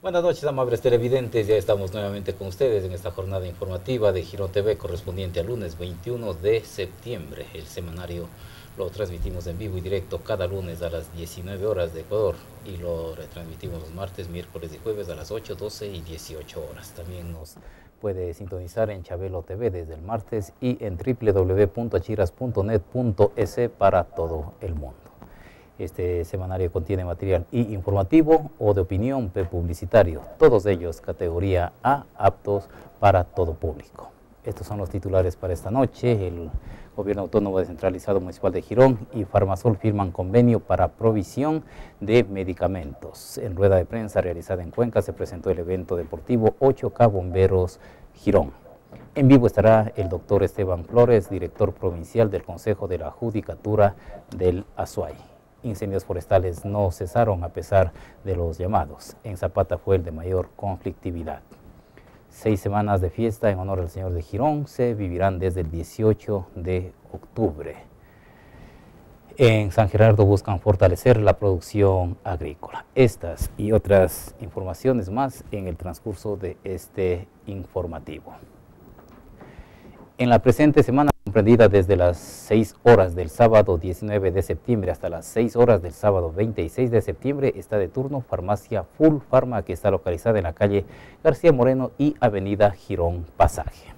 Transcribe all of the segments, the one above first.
Buenas noches, amables televidentes. Ya estamos nuevamente con ustedes en esta jornada informativa de Girón TV correspondiente al lunes 21 de septiembre. El semanario lo transmitimos en vivo y directo cada lunes a las 19 horas de Ecuador y lo retransmitimos los martes, miércoles y jueves a las 8, 12 y 18 horas. También nos puede sintonizar en Chabelo TV desde el martes y en www.achiras.net.es para todo el mundo. Este semanario contiene material informativo o de opinión publicitario, todos ellos categoría A, aptos para todo público. Estos son los titulares para esta noche. El Gobierno Autónomo Descentralizado Municipal de Girón y Farmasol firman convenio para provisión de medicamentos. En rueda de prensa realizada en Cuenca se presentó el evento deportivo 8K Bomberos Girón. En vivo estará el doctor Esteban Flores, director provincial del Consejo de la Judicatura del Azuay. Incendios forestales no cesaron a pesar de los llamados. En Zapata fue el de mayor conflictividad. 6 semanas de fiesta en honor al Señor de Girón se vivirán desde el 18 de octubre. En San Gerardo buscan fortalecer la producción agrícola. Estas y otras informaciones más en el transcurso de este informativo. En la presente semana, comprendida desde las 6 horas del sábado 19 de septiembre hasta las 6 horas del sábado 26 de septiembre, está de turno Farmacia Full Pharma, que está localizada en la calle García Moreno y avenida Girón Pasaje.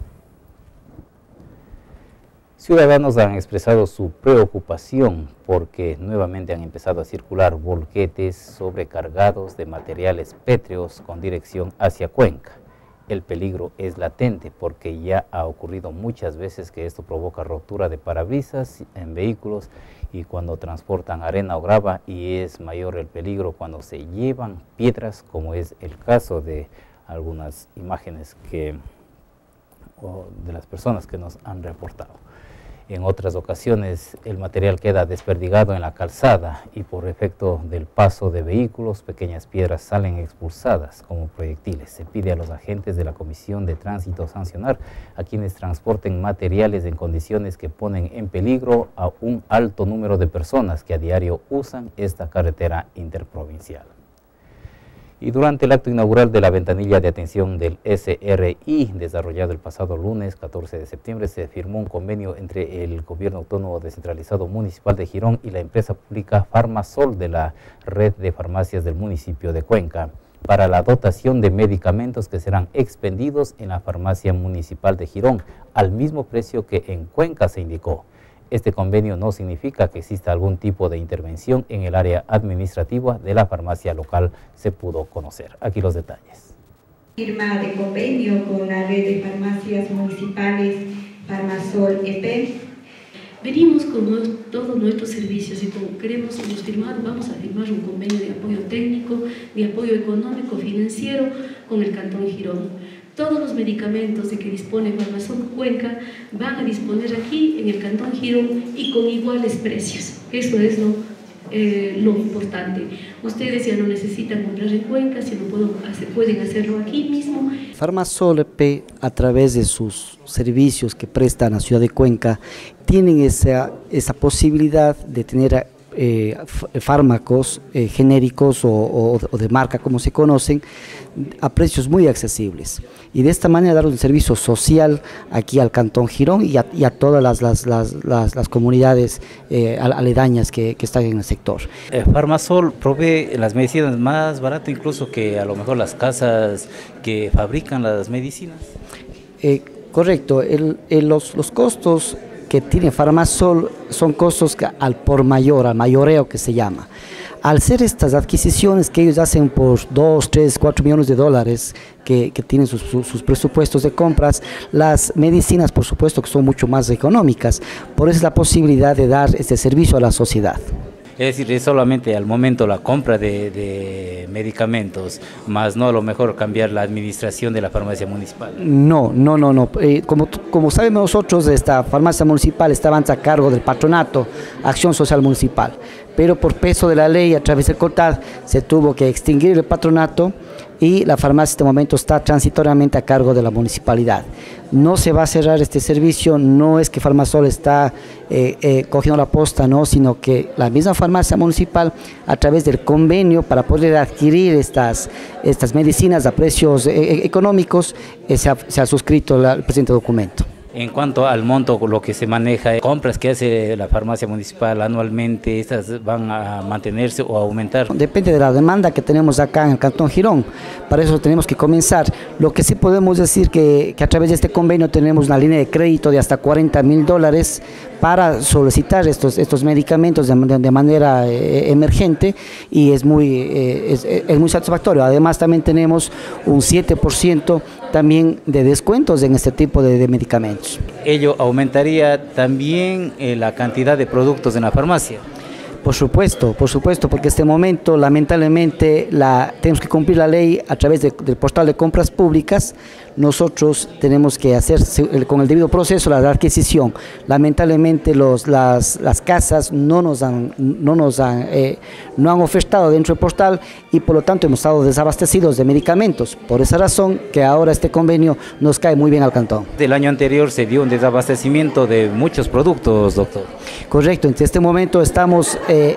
Ciudadanos han expresado su preocupación porque nuevamente han empezado a circular volquetes sobrecargados de materiales pétreos con dirección hacia Cuenca. El peligro es latente porque ya ha ocurrido muchas veces que esto provoca rotura de parabrisas en vehículos y cuando transportan arena o grava, y es mayor el peligro cuando se llevan piedras, como es el caso de algunas imágenes de las personas que nos han reportado. En otras ocasiones el material queda desperdigado en la calzada y por efecto del paso de vehículos, pequeñas piedras salen expulsadas como proyectiles. Se pide a los agentes de la Comisión de Tránsito sancionar a quienes transporten materiales en condiciones que ponen en peligro a un alto número de personas que a diario usan esta carretera interprovincial. Y durante el acto inaugural de la ventanilla de atención del SRI, desarrollado el pasado lunes 14 de septiembre, se firmó un convenio entre el Gobierno Autónomo Descentralizado Municipal de Girón y la empresa pública Farmasol de la red de farmacias del municipio de Cuenca para la dotación de medicamentos que serán expendidos en la farmacia municipal de Girón al mismo precio que en Cuenca se indicó. Este convenio no significa que exista algún tipo de intervención en el área administrativa de la farmacia local, se pudo conocer. Aquí los detalles. Firma de convenio con la red de farmacias municipales Farmasol EP. Venimos con todos nuestros servicios y como hemos firmado, vamos a firmar un convenio de apoyo técnico, de apoyo económico, financiero con el Cantón Girón. Todos los medicamentos de que dispone Farmasol Cuenca van a disponer aquí en el Cantón Girón y con iguales precios. Eso es lo importante. Ustedes ya no necesitan comprar en Cuenca, sino pueden hacerlo aquí mismo. Farmasol EP, a través de sus servicios que prestan a la ciudad de Cuenca, tienen esa posibilidad de tener fármacos genéricos o de marca, como se conocen, a precios muy accesibles, y de esta manera dar un servicio social aquí al Cantón Girón y a todas las comunidades aledañas que están en el sector. Farmasol provee las medicinas más barato incluso que a lo mejor las casas que fabrican las medicinas. Correcto, los costos que tiene Farmasol son costos al por mayor, al mayoreo que se llama. Al ser estas adquisiciones que ellos hacen por 2, 3, 4 millones de dólares que tienen sus presupuestos de compras, las medicinas por supuesto que son mucho más económicas, por eso es la posibilidad de dar este servicio a la sociedad. Es decir, es solamente al momento la compra de medicamentos, más no a lo mejor cambiar la administración de la farmacia municipal. No. Como sabemos nosotros, esta farmacia municipal está a cargo del patronato Acción Social Municipal, pero por peso de la ley a través del COTAD se tuvo que extinguir el patronato y la farmacia en este momento está transitoriamente a cargo de la municipalidad. No se va a cerrar este servicio, no es que Farmasol está cogiendo la posta, no, sino que la misma farmacia municipal, a través del convenio para poder adquirir estas medicinas a precios económicos, se ha suscrito el presente documento. En cuanto al monto, lo que se maneja, compras que hace la farmacia municipal anualmente, ¿estas van a mantenerse o a aumentar? Depende de la demanda que tenemos acá en el Cantón Girón, para eso tenemos que comenzar. Lo que sí podemos decir que a través de este convenio tenemos una línea de crédito de hasta $40.000 para solicitar estos medicamentos de manera emergente, y es muy satisfactorio. Además también tenemos un 7% también de descuentos en este tipo de medicamentos. ¿Ello aumentaría también la cantidad de productos en la farmacia? Por supuesto, porque en este momento lamentablemente tenemos que cumplir la ley a través del portal de compras públicas. Nosotros tenemos que hacer con el debido proceso la adquisición. Lamentablemente las casas no han ofertado dentro del portal, y por lo tanto hemos estado desabastecidos de medicamentos. Por esa razón que ahora este convenio nos cae muy bien al cantón. Del año anterior se dio un desabastecimiento de muchos productos, doctor. Correcto, en este momento estamos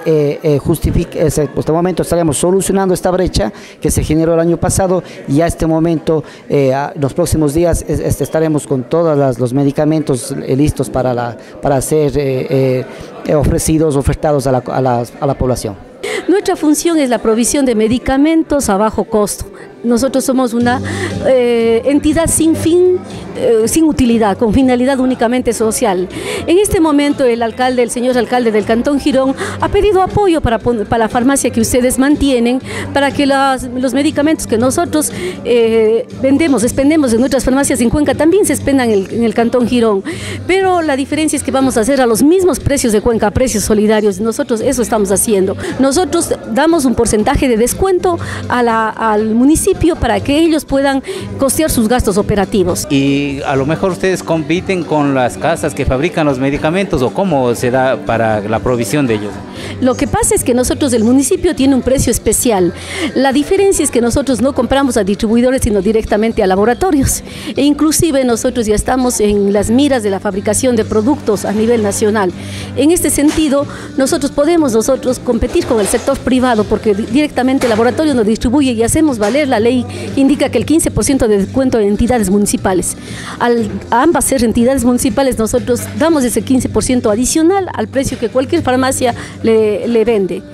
estaríamos solucionando esta brecha que se generó el año pasado, y a este momento los próximos días estaremos con todos los medicamentos listos para ser ofertados a la población. Nuestra función es la provisión de medicamentos a bajo costo. Nosotros somos una entidad sin fin, sin utilidad, con finalidad únicamente social. En este momento el señor alcalde del Cantón Girón ha pedido apoyo para la farmacia que ustedes mantienen, para que los medicamentos que nosotros expendemos en nuestras farmacias en Cuenca también se expendan en el Cantón Girón. Pero la diferencia es que vamos a hacer a los mismos precios de Cuenca, a precios solidarios. Nosotros eso estamos haciendo. Nosotros damos un porcentaje de descuento al municipio para que ellos puedan costear sus gastos operativos. Y a lo mejor ustedes compiten con las casas que fabrican los medicamentos, ¿o cómo se da para la provisión de ellos? Lo que pasa es que nosotros, el municipio tiene un precio especial. La diferencia es que nosotros no compramos a distribuidores, sino directamente a laboratorios. E inclusive nosotros ya estamos en las miras de la fabricación de productos a nivel nacional. En este sentido, nosotros podemos competir con el sector privado, porque directamente el laboratorio nos distribuye y hacemos valer la ley que indica que el 15% de descuento en entidades municipales. A ambas ser entidades municipales, nosotros damos ese 15% adicional al precio que cualquier farmacia le vende.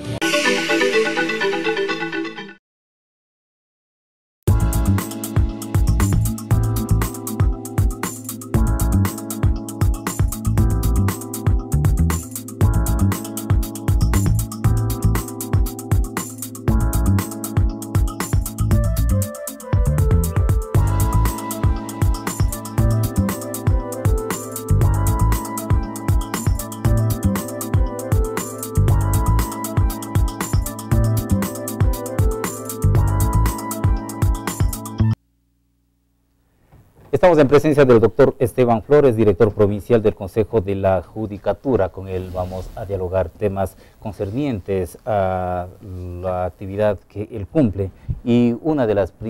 Estamos en presencia del doctor Esteban Flores, director provincial del Consejo de la Judicatura. Con él vamos a dialogar temas concernientes a la actividad que él cumple, y una de los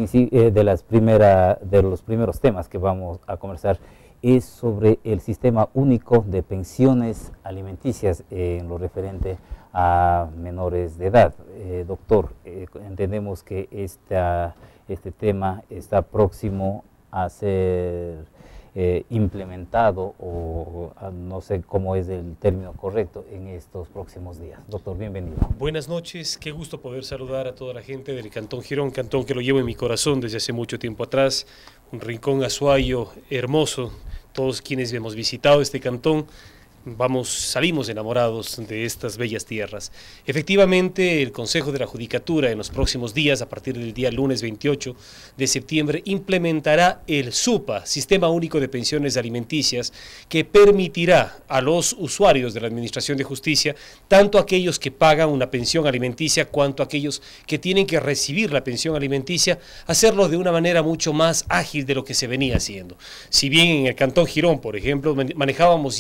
primeros temas que vamos a conversar es sobre el sistema único de pensiones alimenticias en lo referente a menores de edad. Doctor, entendemos que este tema está próximo a ser implementado, o no sé cómo es el término correcto, en estos próximos días. Doctor, bienvenido. Buenas noches, qué gusto poder saludar a toda la gente del Cantón Girón, cantón que lo llevo en mi corazón desde hace mucho tiempo atrás, un rincón azuayo hermoso. Todos quienes hemos visitado este cantón salimos enamorados de estas bellas tierras. Efectivamente, el Consejo de la Judicatura en los próximos días, a partir del día lunes 28 de septiembre, implementará el SUPA, Sistema Único de Pensiones Alimenticias, que permitirá a los usuarios de la Administración de Justicia, tanto aquellos que pagan una pensión alimenticia, cuanto aquellos que tienen que recibir la pensión alimenticia, hacerlo de una manera mucho más ágil de lo que se venía haciendo. Si bien en el Cantón Girón, por ejemplo, manejábamos ya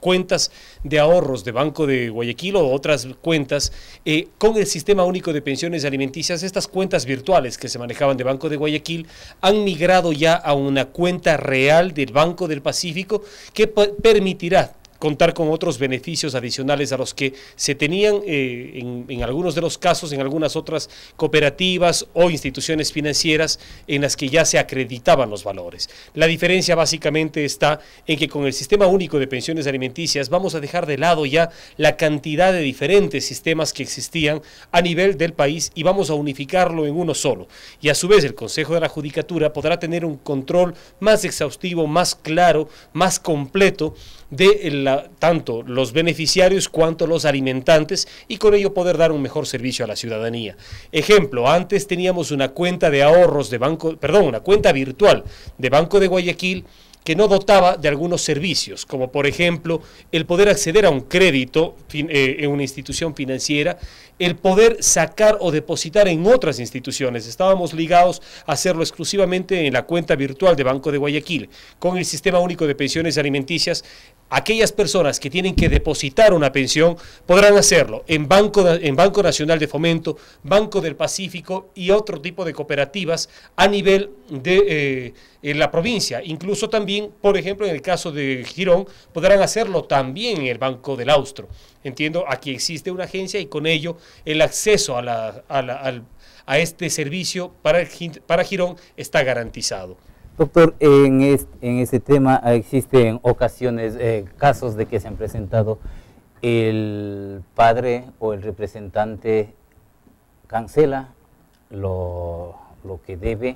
cuentas de ahorros de Banco de Guayaquil o otras cuentas, con el Sistema Único de Pensiones Alimenticias, estas cuentas virtuales que se manejaban de Banco de Guayaquil han migrado ya a una cuenta real del Banco del Pacífico que permitirá contar con otros beneficios adicionales a los que se tenían en algunos de los casos, en algunas otras cooperativas o instituciones financieras en las que ya se acreditaban los valores. La diferencia básicamente está en que con el Sistema Único de Pensiones Alimenticias vamos a dejar de lado ya la cantidad de diferentes sistemas que existían a nivel del país y vamos a unificarlo en uno solo. Y a su vez el Consejo de la Judicatura podrá tener un control más exhaustivo, más claro, más completo de tanto los beneficiarios cuanto los alimentantes y con ello poder dar un mejor servicio a la ciudadanía. Ejemplo, antes teníamos una cuenta de ahorros de una cuenta virtual de Banco de Guayaquil que no dotaba de algunos servicios, como por ejemplo el poder acceder a un crédito en una institución financiera, el poder sacar o depositar en otras instituciones. Estábamos ligados a hacerlo exclusivamente en la cuenta virtual de Banco de Guayaquil. Con el Sistema Único de Pensiones Alimenticias, aquellas personas que tienen que depositar una pensión podrán hacerlo en Banco Nacional de Fomento, Banco del Pacífico y otro tipo de cooperativas a nivel de en la provincia. Incluso también, por ejemplo, en el caso de Girón, podrán hacerlo también en el Banco del Austro. Entiendo, aquí existe una agencia y con ello el acceso a este servicio para Girón está garantizado. Doctor, en ese tema existen ocasiones, casos de que se han presentado el padre o el representante cancela lo que debe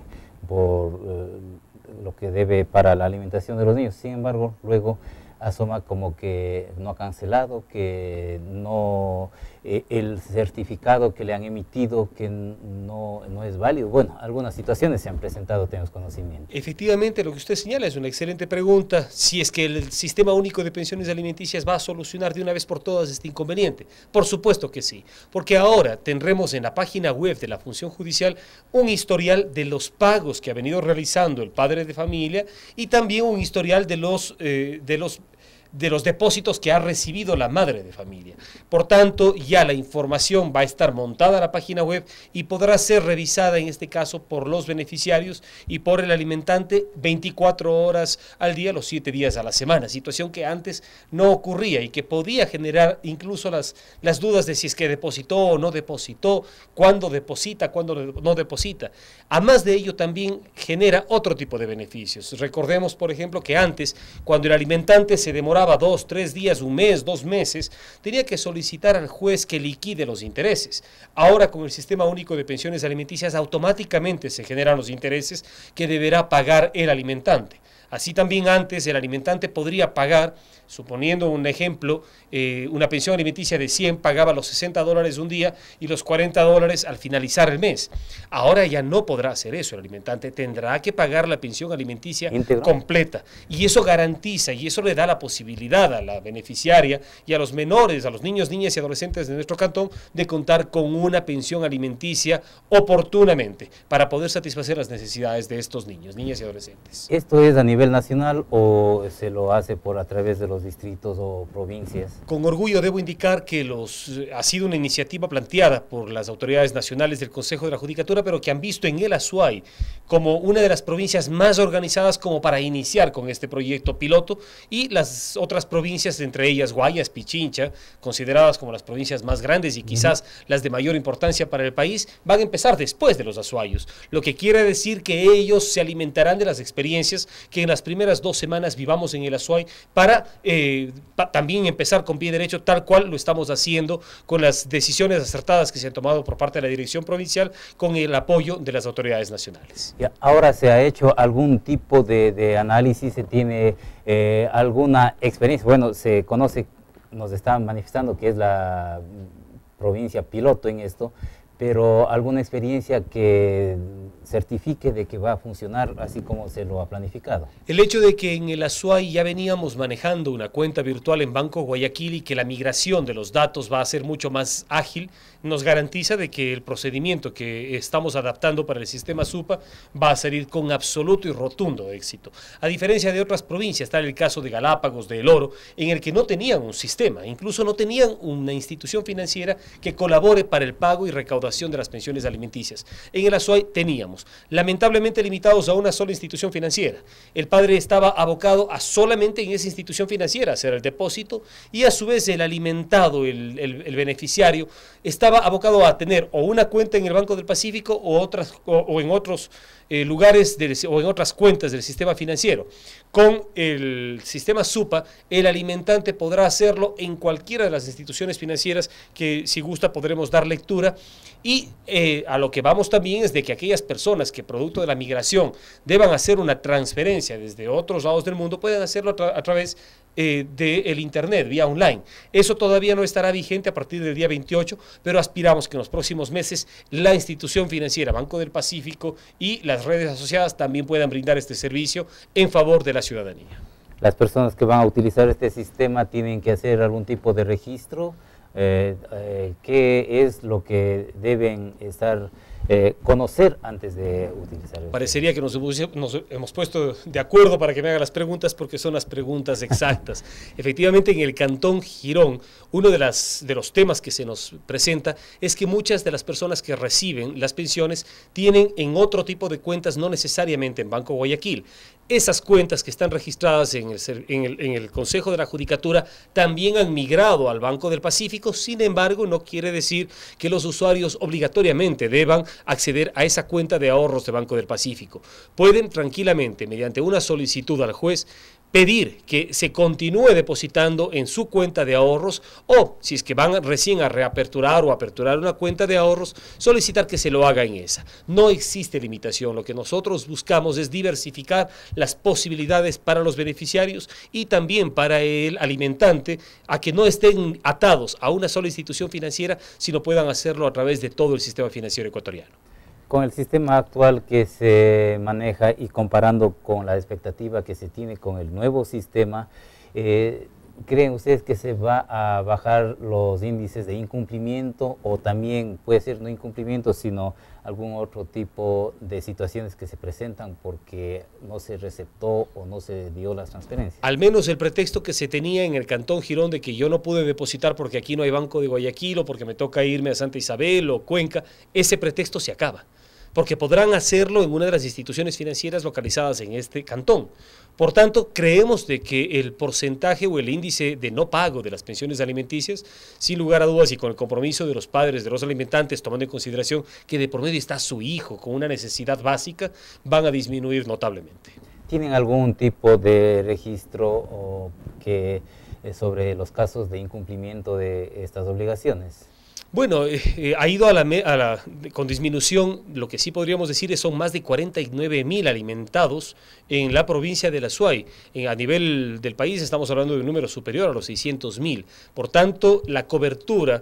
lo que debe para la alimentación de los niños. Sin embargo, luego asoma como que no ha cancelado, que no, el certificado que le han emitido que no es válido. Bueno, algunas situaciones se han presentado, tenemos conocimiento. Efectivamente, lo que usted señala es una excelente pregunta, si es que el Sistema Único de Pensiones Alimenticias va a solucionar de una vez por todas este inconveniente. Por supuesto que sí, porque ahora tendremos en la página web de la Función Judicial un historial de los pagos que ha venido realizando el padre de familia y también un historial de los depósitos que ha recibido la madre de familia. Por tanto, ya la información va a estar montada en la página web y podrá ser revisada en este caso por los beneficiarios y por el alimentante 24 horas al día, los 7 días a la semana, situación que antes no ocurría y que podía generar incluso las dudas de si es que depositó o no depositó, cuándo deposita, cuándo no deposita. Además de ello también genera otro tipo de beneficios. Recordemos, por ejemplo, que antes, cuando el alimentante se demoraba 2, 3 días, un mes, 2 meses, tenía que solicitar al juez que liquide los intereses. Ahora con el Sistema Único de Pensiones Alimenticias automáticamente se generan los intereses que deberá pagar el alimentante. Así también antes el alimentante podría pagar, suponiendo un ejemplo, una pensión alimenticia de 100 pagaba los $60 un día y los $40 al finalizar el mes. Ahora ya no podrá hacer eso el alimentante, tendrá que pagar la pensión alimenticia completa. Y eso garantiza y eso le da la posibilidad a la beneficiaria y a los menores, a los niños, niñas y adolescentes de nuestro cantón de contar con una pensión alimenticia oportunamente para poder satisfacer las necesidades de estos niños, niñas y adolescentes. ¿Esto es a nivel nacional o se lo hace a través de los distritos o provincias? Con orgullo debo indicar que ha sido una iniciativa planteada por las autoridades nacionales del Consejo de la Judicatura, pero que han visto en el Azuay como una de las provincias más organizadas como para iniciar con este proyecto piloto, y las otras provincias, entre ellas Guayas, Pichincha, consideradas como las provincias más grandes y quizás las de mayor importancia para el país, van a empezar después de los azuayos, lo que quiere decir que ellos se alimentarán de las experiencias que en las primeras 2 semanas vivamos en el Azuay para también empezar con pie derecho, tal cual lo estamos haciendo con las decisiones acertadas que se han tomado por parte de la Dirección Provincial con el apoyo de las autoridades nacionales. Ahora se ha hecho algún tipo de análisis, se tiene alguna experiencia, bueno, se conoce, nos están manifestando que es la provincia piloto en esto, pero alguna experiencia que certifique de que va a funcionar así como se lo ha planificado. El hecho de que en el Azuay ya veníamos manejando una cuenta virtual en Banco Guayaquil y que la migración de los datos va a ser mucho más ágil, nos garantiza de que el procedimiento que estamos adaptando para el sistema SUPA va a salir con absoluto y rotundo éxito. A diferencia de otras provincias, está el caso de Galápagos, de El Oro, en el que no tenían un sistema, incluso no tenían una institución financiera que colabore para el pago y recaudación de las pensiones alimenticias. En el Azuay teníamos, lamentablemente limitados a una sola institución financiera. El padre estaba abocado a solamente en esa institución financiera hacer el depósito y a su vez el alimentado, el beneficiario, estaba abocado a tener o una cuenta en el Banco del Pacífico o en otros lugares o en otras cuentas del sistema financiero. Con el sistema SUPA, el alimentante podrá hacerlo en cualquiera de las instituciones financieras que, si gusta, podremos dar lectura. Y a lo que vamos también es de que aquellas personas que producto de la migración deban hacer una transferencia desde otros lados del mundo puedan hacerlo a través del internet, vía online. Eso todavía no estará vigente a partir del día 28, pero aspiramos que en los próximos meses la institución financiera Banco del Pacífico y las redes asociadas también puedan brindar este servicio en favor de la ciudadanía. Las personas que van a utilizar este sistema tienen que hacer algún tipo de registro. ¿Qué es lo que deben conocer antes de utilizar? Parecería que nos hemos puesto de acuerdo para que me haga las preguntas porque son las preguntas exactas. Efectivamente, en el Cantón Girón, uno de los temas que se nos presenta es que muchas de las personas que reciben las pensiones tienen en otro tipo de cuentas, no necesariamente en Banco Guayaquil. Esas cuentas que están registradas en el Consejo de la Judicatura también han migrado al Banco del Pacífico, sin embargo, no quiere decir que los usuarios obligatoriamente deban acceder a esa cuenta de ahorros de Banco del Pacífico. Pueden tranquilamente, mediante una solicitud al juez, pedir que se continúe depositando en su cuenta de ahorros o, si es que van recién a reaperturar o aperturar una cuenta de ahorros, solicitar que se lo haga en esa. No existe limitación, lo que nosotros buscamos es diversificar las posibilidades para los beneficiarios y también para el alimentante a que no estén atados a una sola institución financiera, sino puedan hacerlo a través de todo el sistema financiero ecuatoriano. Con el sistema actual que se maneja y comparando con la expectativa que se tiene con el nuevo sistema, ¿creen ustedes que se va a bajar los índices de incumplimiento o también puede ser no incumplimiento, sino algún otro tipo de situaciones que se presentan porque no se receptó o no se dio las transferencias? Al menos el pretexto que se tenía en el Cantón Girón de que yo no pude depositar porque aquí no hay Banco de Guayaquil o porque me toca irme a Santa Isabel o Cuenca, ese pretexto se acaba, porque podrán hacerlo en una de las instituciones financieras localizadas en este cantón. Por tanto, creemos de que el porcentaje o el índice de no pago de las pensiones alimenticias, sin lugar a dudas y con el compromiso de los padres de los alimentantes, tomando en consideración que de por medio está su hijo con una necesidad básica, van a disminuir notablemente. ¿Tienen algún tipo de registro sobre los casos de incumplimiento de estas obligaciones? Bueno, ha ido con disminución, lo que sí podríamos decir es son más de 49.000 alimentados en la provincia del Azuay. A nivel del país estamos hablando de un número superior a los 600.000. Por tanto, la cobertura,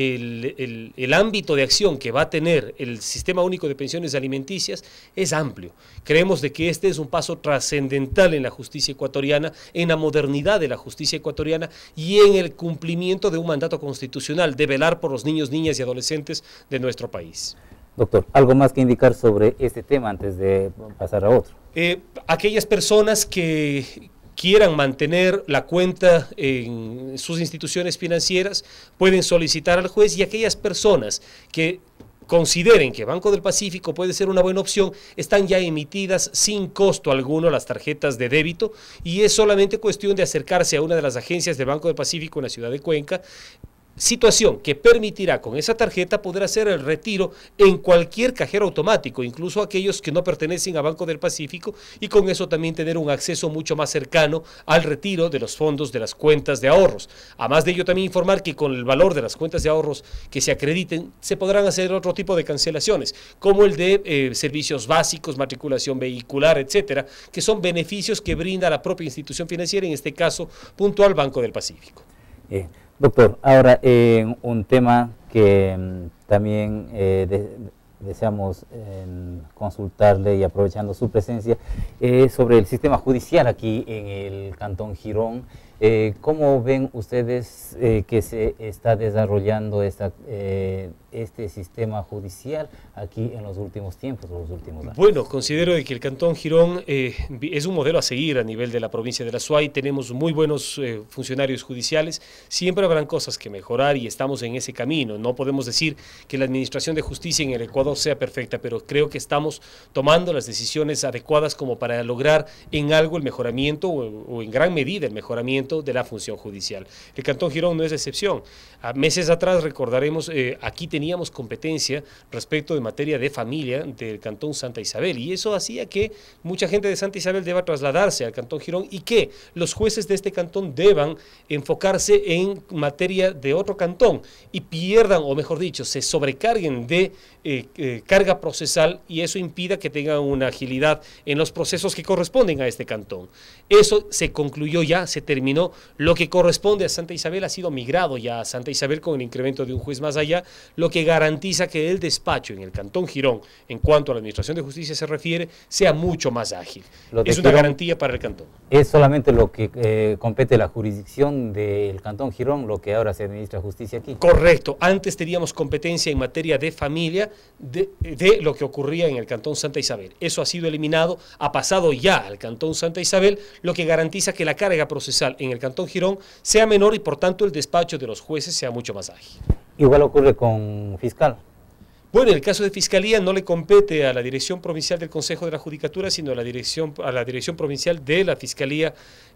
el ámbito de acción que va a tener el Sistema Único de Pensiones Alimenticias es amplio. Creemos de que este es un paso trascendental en la justicia ecuatoriana, en la modernidad de la justicia ecuatoriana y en el cumplimiento de un mandato constitucional de velar por los niños, niñas y adolescentes de nuestro país. Doctor, ¿algo más que indicar sobre este tema antes de pasar a otro? Aquellas personas que quieran mantener la cuenta en sus instituciones financieras pueden solicitar al juez, y aquellas personas que consideren que Banco del Pacífico puede ser una buena opción, están ya emitidas sin costo alguno las tarjetas de débito y es solamente cuestión de acercarse a una de las agencias del Banco del Pacífico en la ciudad de Cuenca, situación que permitirá con esa tarjeta poder hacer el retiro en cualquier cajero automático, incluso aquellos que no pertenecen a Banco del Pacífico, y con eso también tener un acceso mucho más cercano al retiro de los fondos de las cuentas de ahorros. Además de ello, también informar que con el valor de las cuentas de ahorros que se acrediten, se podrán hacer otro tipo de cancelaciones, como el de servicios básicos, matriculación vehicular, etcétera, que son beneficios que brinda la propia institución financiera, en este caso puntual Banco del Pacífico. Doctor, ahora un tema que también deseamos consultarle y aprovechando su presencia sobre el sistema judicial aquí en el Cantón Girón. ¿Cómo ven ustedes que se está desarrollando este sistema judicial aquí en los últimos tiempos, los últimos años? Bueno, considero que el Cantón Girón es un modelo a seguir a nivel de la provincia de la Azuay. Tenemos muy buenos funcionarios judiciales, siempre habrán cosas que mejorar y estamos en ese camino. No podemos decir que la administración de justicia en el Ecuador sea perfecta, pero creo que estamos tomando las decisiones adecuadas como para lograr en algo el mejoramiento o en gran medida el mejoramiento de la función judicial. El Cantón Girón no es la excepción. A meses atrás recordaremos, aquí teníamos competencia respecto de materia de familia del Cantón Santa Isabel y eso hacía que mucha gente de Santa Isabel deba trasladarse al Cantón Girón y que los jueces de este cantón deban enfocarse en materia de otro cantón y pierdan, o mejor dicho, se sobrecarguen de carga procesal y eso impida que tengan una agilidad en los procesos que corresponden a este cantón. Eso se concluyó ya, se terminó. Lo que corresponde a Santa Isabel ha sido migrado ya a Santa Isabel con el incremento de un juez más allá, lo que garantiza que el despacho en el Cantón Girón, en cuanto a la Administración de Justicia se refiere, sea mucho más ágil. Es una garantía para el cantón. Es solamente lo que compete la jurisdicción del Cantón Girón, lo que ahora se administra justicia aquí. Correcto. Antes teníamos competencia en materia de familia de lo que ocurría en el Cantón Santa Isabel. Eso ha sido eliminado, ha pasado ya al Cantón Santa Isabel, lo que garantiza que la carga procesal en el Cantón Girón sea menor y por tanto el despacho de los jueces sea mucho más ágil. Igual ocurre con fiscal. Bueno, en el caso de Fiscalía no le compete a la Dirección Provincial del Consejo de la Judicatura, sino a la Dirección Provincial de la Fiscalía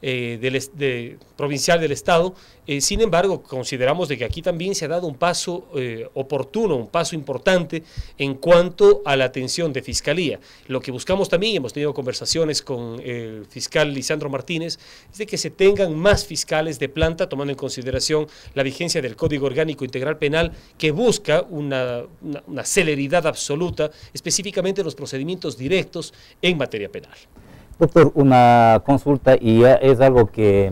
Provincial del Estado. Sin embargo, consideramos de que aquí también se ha dado un paso oportuno, un paso importante en cuanto a la atención de Fiscalía. Lo que buscamos también, hemos tenido conversaciones con el fiscal Lisandro Martínez, es de que se tengan más fiscales de planta, tomando en consideración la vigencia del Código Orgánico Integral Penal, que busca una celeridad absoluta, específicamente los procedimientos directos en materia penal. Doctor, una consulta y es algo que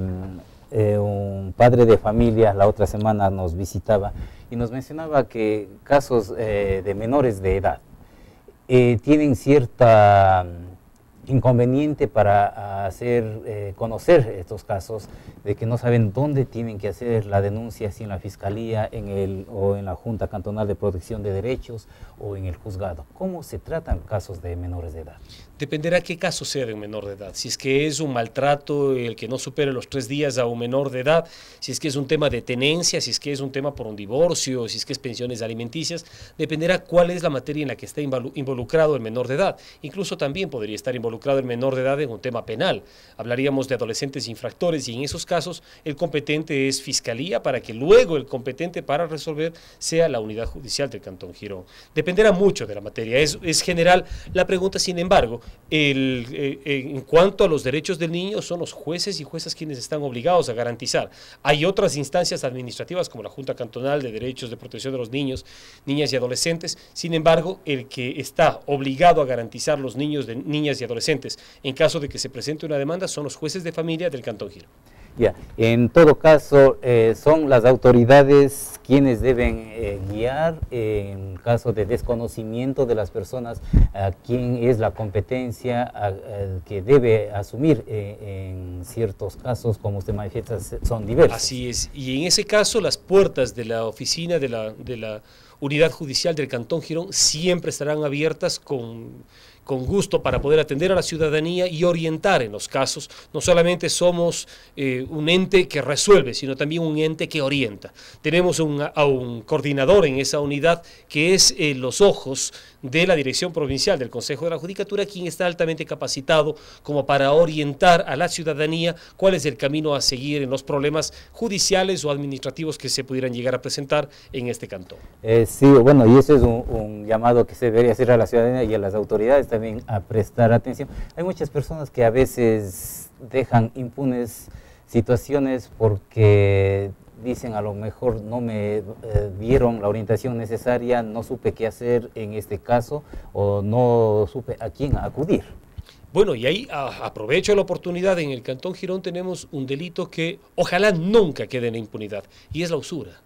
un padre de familia la otra semana nos visitaba y nos mencionaba que casos de menores de edad tienen cierta inconveniente para hacer conocer estos casos, de que no saben dónde tienen que hacer la denuncia, si en la Fiscalía o en la Junta Cantonal de Protección de Derechos o en el juzgado. ¿Cómo se tratan casos de menores de edad? Dependerá qué caso sea de un menor de edad. Si es que es un maltrato, el que no supere los 3 días a un menor de edad, si es que es un tema de tenencia, si es que es un tema por un divorcio, si es que es pensiones alimenticias, dependerá cuál es la materia en la que está involucrado el menor de edad. Incluso también podría estar involucrado el menor de edad en un tema penal. Hablaríamos de adolescentes infractores y en esos casos el competente es Fiscalía, para que luego el competente para resolver sea la unidad judicial del Cantón Girón. Dependerá mucho de la materia, es general la pregunta. Sin embargo, en cuanto a los derechos del niño, son los jueces y juezas quienes están obligados a garantizar. Hay otras instancias administrativas como la Junta Cantonal de Derechos de Protección de los Niños, Niñas y Adolescentes. Sin embargo, el que está obligado a garantizar los niños, niñas y adolescentes en caso de que se presente una demanda son los jueces de familia del Cantón Girón. Ya, en todo caso, son las autoridades quienes deben guiar en caso de desconocimiento de las personas, a quién es la competencia que debe asumir en ciertos casos, como usted manifiesta, son diversos. Así es, y en ese caso las puertas de la oficina de la unidad judicial del Cantón Girón siempre estarán abiertas con gusto para poder atender a la ciudadanía y orientar en los casos. No solamente somos un ente que resuelve, sino también un ente que orienta. Tenemos a un coordinador en esa unidad que es los ojos de la Dirección Provincial del Consejo de la Judicatura, quien está altamente capacitado como para orientar a la ciudadanía cuál es el camino a seguir en los problemas judiciales o administrativos que se pudieran llegar a presentar en este cantón. Sí, bueno, y ese es un llamado que se debería hacer a la ciudadanía y a las autoridades también a prestar atención. Hay muchas personas que a veces dejan impunes situaciones porque dicen, a lo mejor no me dieron la orientación necesaria, no supe qué hacer en este caso o no supe a quién acudir. Bueno, y ahí aprovecho la oportunidad. En el Cantón Girón tenemos un delito que ojalá nunca quede en la impunidad, y es la usura.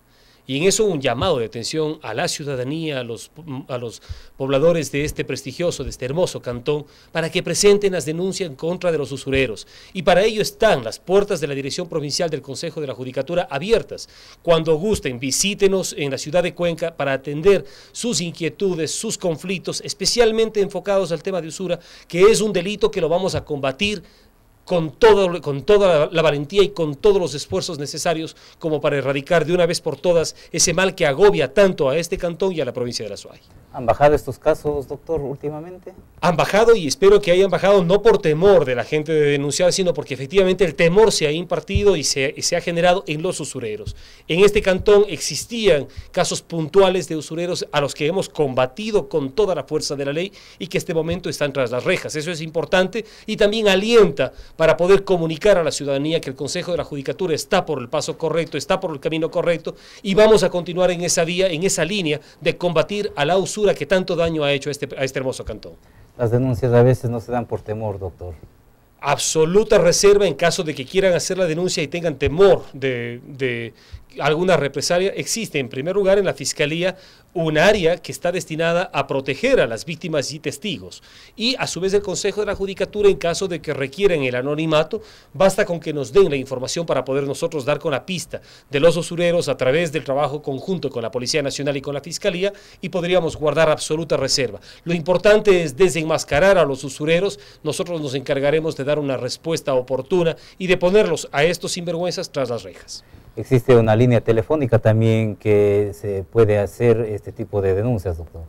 Y en eso un llamado de atención a la ciudadanía, a los pobladores de este prestigioso, de este hermoso cantón, para que presenten las denuncias en contra de los usureros. Y para ello están las puertas de la Dirección Provincial del Consejo de la Judicatura abiertas. Cuando gusten, visítenos en la ciudad de Cuenca para atender sus inquietudes, sus conflictos, especialmente enfocados al tema de usura, que es un delito que lo vamos a combatir con toda la valentía y con todos los esfuerzos necesarios como para erradicar de una vez por todas ese mal que agobia tanto a este cantón y a la provincia de Azuay. ¿Han bajado estos casos, doctor, últimamente? Han bajado, y espero que hayan bajado no por temor de la gente de denunciar, sino porque efectivamente el temor se ha impartido y se ha generado en los usureros. En este cantón existían casos puntuales de usureros a los que hemos combatido con toda la fuerza de la ley y que este momento están tras las rejas. Eso es importante y también alienta para poder comunicar a la ciudadanía que el Consejo de la Judicatura está por el paso correcto, está por el camino correcto, y vamos a continuar en esa vía, en esa línea de combatir a la usura que tanto daño ha hecho a este hermoso cantón. Las denuncias a veces no se dan por temor, doctor. Absoluta reserva en caso de que quieran hacer la denuncia y tengan temor de alguna represalia. Existe en primer lugar en la Fiscalía un área que está destinada a proteger a las víctimas y testigos, y a su vez el Consejo de la Judicatura, en caso de que requieran el anonimato, basta con que nos den la información para poder nosotros dar con la pista de los usureros a través del trabajo conjunto con la Policía Nacional y con la Fiscalía, y podríamos guardar absoluta reserva. Lo importante es desenmascarar a los usureros. Nosotros nos encargaremos de dar una respuesta oportuna y de ponerlos a estos sinvergüenzas tras las rejas. Existe una línea telefónica también que se puede hacer este tipo de denuncias, doctor.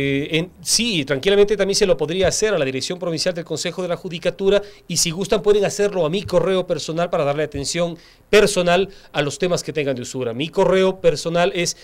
Sí, tranquilamente también se lo podría hacer a la Dirección Provincial del Consejo de la Judicatura, y si gustan pueden hacerlo a mi correo personal para darle atención personal a los temas que tengan de usura. Mi correo personal es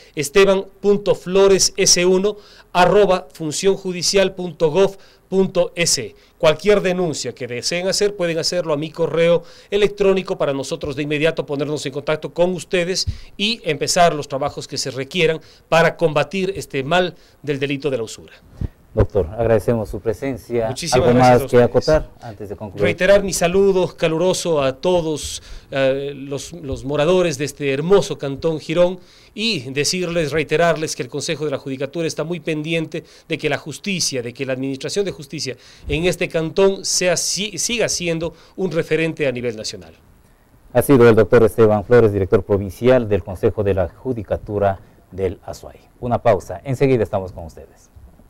esteban.flores.s1@funcionjudicial.gov.es. Cualquier denuncia que deseen hacer pueden hacerlo a mi correo electrónico para nosotros de inmediato ponernos en contacto con ustedes y empezar los trabajos que se requieran para combatir este mal del delito de la usura. Doctor, agradecemos su presencia. Muchísimas ¿Algo gracias más que acotar antes de concluir? Reiterar mi saludo caluroso a todos los moradores de este hermoso cantón Girón, y reiterarles que el Consejo de la Judicatura está muy pendiente de que la justicia, de que la administración de justicia en este cantón siga siendo un referente a nivel nacional. Ha sido el doctor Esteban Flores, director provincial del Consejo de la Judicatura del Azuay. Una pausa, enseguida estamos con ustedes.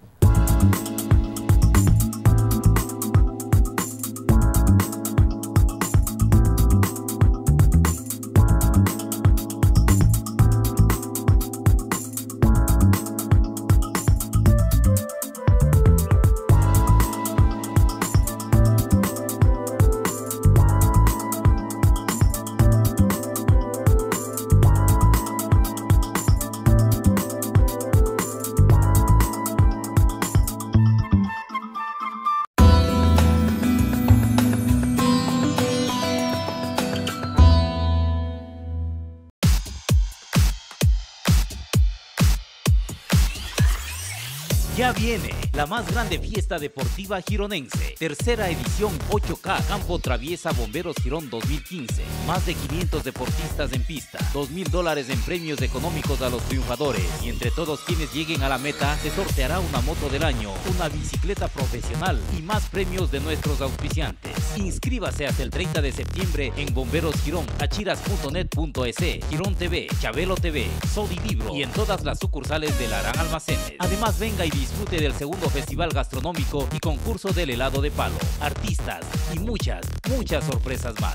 Ya viene la más grande fiesta deportiva gironense, tercera edición 8K Campo Traviesa Bomberos Girón 2015. Más de 500 deportistas en pista, $2,000 en premios económicos a los triunfadores, y entre todos quienes lleguen a la meta se sorteará una moto del año, una bicicleta profesional y más premios de nuestros auspiciantes. Inscríbase hasta el 30 de septiembre en Bomberos Girón, achiras.net.es, Girón TV, Chabelo TV, Sodi Libro y en todas las sucursales de Larán Almacenes. Además, venga y disfrute del segundo festival gastronómico y concurso del helado de palo, artistas y muchas sorpresas más.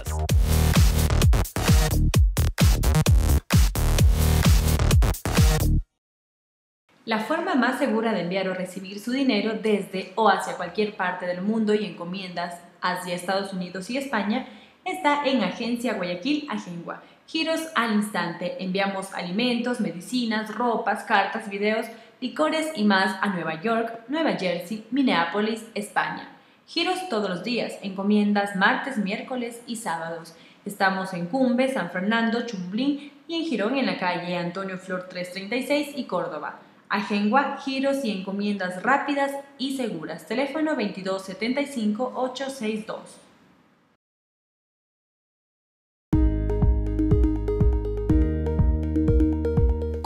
La forma más segura de enviar o recibir su dinero desde o hacia cualquier parte del mundo y encomiendas hacia Estados Unidos y España está en Agencia Guayaquil Agengua. Giros al instante. Enviamos alimentos, medicinas, ropas, cartas, videos, licores y más a Nueva York, Nueva Jersey, Minneapolis, España. Giros todos los días. Encomiendas martes, miércoles y sábados. Estamos en Cumbe, San Fernando, Chumblín y en Girón en la calle Antonio Flor 336 y Córdoba. Agengua, giros y encomiendas rápidas y seguras. Teléfono 2275-862.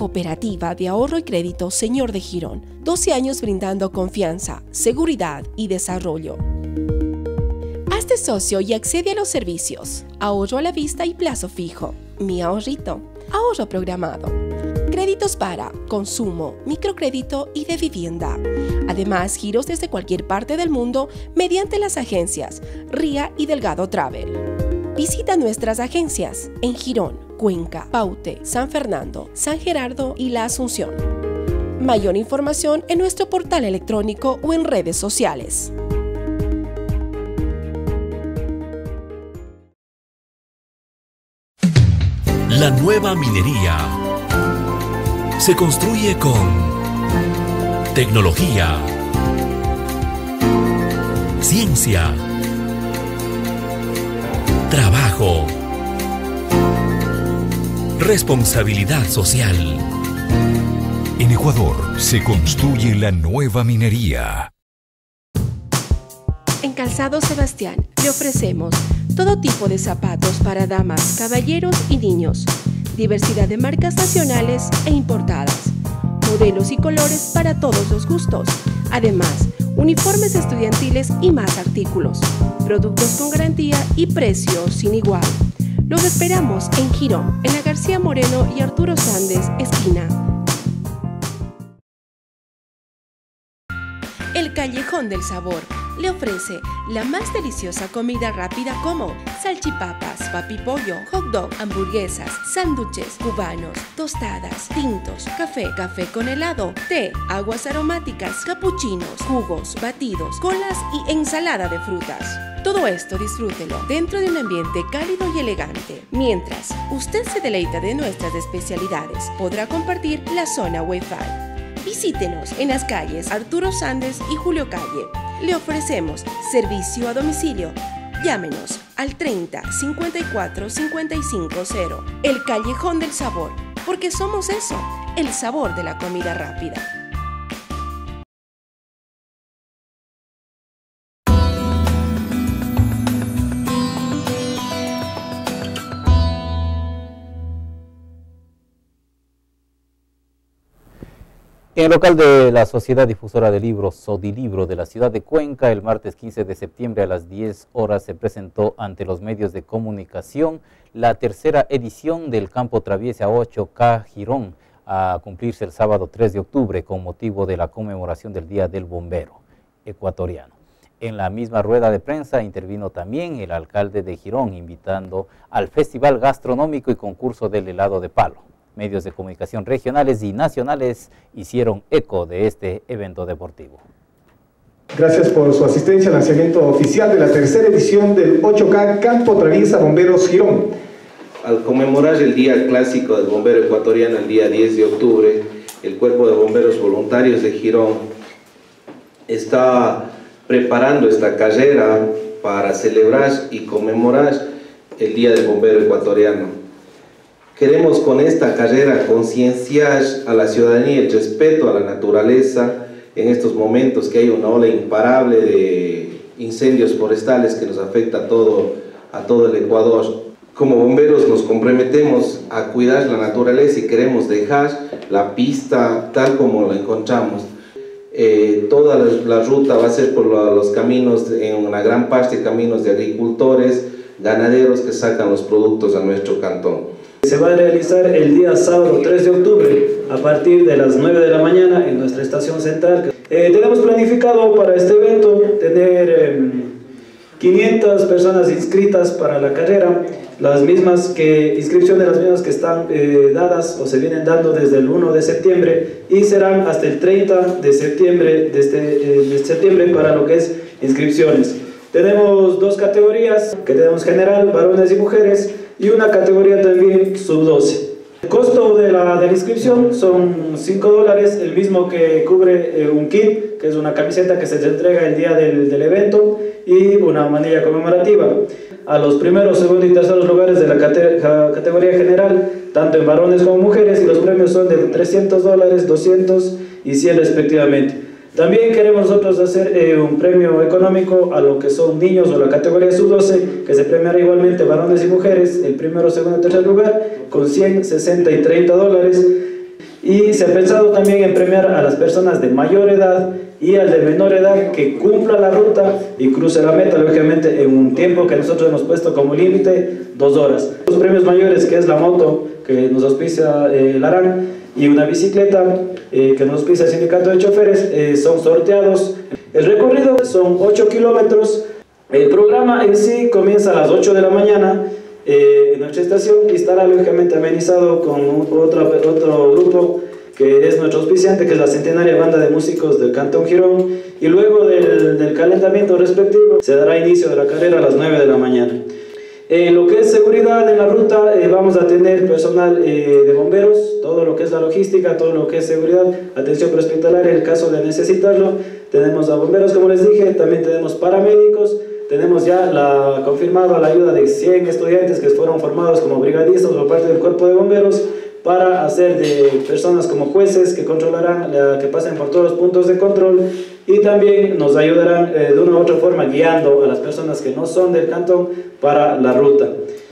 Cooperativa de Ahorro y Crédito Señor de Girón. 12 años brindando confianza, seguridad y desarrollo. Hazte socio y accede a los servicios. Ahorro a la vista y plazo fijo. Mi ahorrito. Ahorro programado. Créditos para consumo, microcrédito y de vivienda. Además, giros desde cualquier parte del mundo mediante las agencias RIA y Delgado Travel. Visita nuestras agencias en Girón, Cuenca, Paute, San Fernando, San Gerardo y La Asunción. Mayor información en nuestro portal electrónico o en redes sociales. La nueva minería se construye con tecnología, ciencia, trabajo, responsabilidad social. En Ecuador se construye la nueva minería. En Calzado Sebastián le ofrecemos todo tipo de zapatos para damas, caballeros y niños, diversidad de marcas nacionales e importadas, modelos y colores para todos los gustos, además uniformes estudiantiles y más artículos, productos con garantía y precios sin igual. Los esperamos en Girón, en la García Moreno y Arturo Sández, esquina. El Callejón del Sabor le ofrece la más deliciosa comida rápida como salchipapas, papipollo, hot dog, hamburguesas, sándwiches cubanos, tostadas, tintos, café con helado, té, aguas aromáticas, capuchinos, jugos, batidos, colas y ensalada de frutas. Todo esto disfrútelo dentro de un ambiente cálido y elegante. Mientras usted se deleita de nuestras especialidades, podrá compartir la zona Wi-Fi. Visítenos en las calles Arturo Sández y Julio Calle. Le ofrecemos servicio a domicilio. Llámenos al 30 54 55 0. El Callejón del Sabor, porque somos eso, el sabor de la comida rápida. En el local de la Sociedad Difusora de Libros, Sodilibro, de la ciudad de Cuenca, el martes 15 de septiembre a las 10 horas se presentó ante los medios de comunicación la tercera edición del Campo Traviesa 8K Girón, a cumplirse el sábado 3 de octubre con motivo de la conmemoración del Día del Bombero Ecuatoriano. En la misma rueda de prensa intervino también el alcalde de Girón, invitando al Festival Gastronómico y concurso del helado de palo. Medios de comunicación regionales y nacionales hicieron eco de este evento deportivo. Gracias por su asistencia al lanzamiento oficial de la tercera edición del 8K Campo Traviesa Bomberos Girón. Al conmemorar el Día Clásico del Bombero Ecuatoriano el día 10 de octubre, el Cuerpo de Bomberos Voluntarios de Girón está preparando esta carrera para celebrar y conmemorar el Día del Bombero Ecuatoriano. Queremos con esta carrera concienciar a la ciudadanía el respeto a la naturaleza en estos momentos que hay una ola imparable de incendios forestales que nos afecta a todo el Ecuador. Como bomberos nos comprometemos a cuidar la naturaleza y queremos dejar la pista tal como la encontramos. Toda la ruta va a ser por los caminos, en una gran parte caminos de agricultores, ganaderos que sacan los productos a nuestro cantón. Se va a realizar el día sábado 3 de octubre a partir de las 9 de la mañana en nuestra estación central. Tenemos planificado para este evento tener 500 personas inscritas para la carrera, inscripciones las mismas que están dadas o se vienen dando desde el 1 de septiembre y serán hasta el 30 de septiembre para lo que es inscripciones. Tenemos dos categorías, que tenemos general, varones y mujeres, y una categoría también sub-12. El costo de la inscripción son $5, el mismo que cubre un kit, que es una camiseta que se les entrega el día del evento, y una manilla conmemorativa. A los primeros, segundos y terceros lugares de la categoría general, tanto en varones como mujeres, y los premios son de $300, $200 y $100 respectivamente. También queremos nosotros hacer un premio económico a lo que son niños o la categoría sub-12, que se premiará igualmente varones y mujeres, el primero, segundo y tercer lugar, con $100, $60 y $30. Y se ha pensado también en premiar a las personas de mayor edad y al de menor edad que cumpla la ruta y cruce la meta, lógicamente en un tiempo que nosotros hemos puesto como límite, 2 horas. Los premios mayores, que es la moto que nos auspicia Larán, y una bicicleta que nos auspicia el sindicato de choferes, son sorteados. El recorrido son 8 kilómetros. El programa en sí comienza a las 8 de la mañana en nuestra estación y estará lógicamente amenizado con otro grupo que es nuestro auspiciante, que es la Centenaria Banda de Músicos del Cantón Girón, y luego del calentamiento respectivo se dará inicio de la carrera a las 9 de la mañana. Lo que es seguridad en la ruta, vamos a tener personal de bomberos, todo lo que es la logística, todo lo que es seguridad, atención prehospitalaria en el caso de necesitarlo. Tenemos a bomberos, como les dije, también tenemos paramédicos, tenemos ya confirmado la ayuda de 100 estudiantes que fueron formados como brigadistas por parte del cuerpo de bomberos para hacer de personas como jueces que controlarán, que pasen por todos los puntos de control, y también nos ayudarán de una u otra forma guiando a las personas que no son del cantón para la ruta.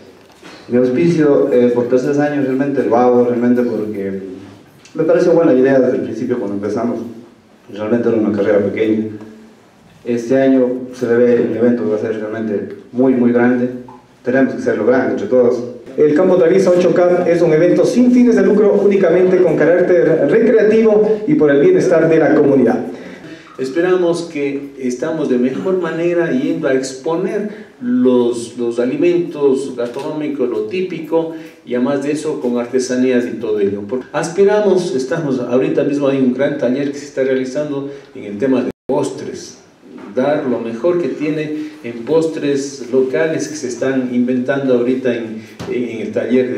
Mi auspicio por 3 años realmente lo hago, realmente porque me pareció buena idea desde el principio cuando empezamos. Realmente era una carrera pequeña. Este año se ve el evento que va a ser realmente muy grande. Tenemos que hacerlo grande entre todos. El Campo Traviesa 8K es un evento sin fines de lucro, únicamente con carácter recreativo y por el bienestar de la comunidad. Esperamos que estamos de mejor manera yendo a exponer los alimentos gastronómicos, lo típico, y además de eso con artesanías y todo ello. Aspiramos, ahorita mismo hay un gran taller que se está realizando en el tema de postres, dar lo mejor que tiene en postres locales que se están inventando ahorita en el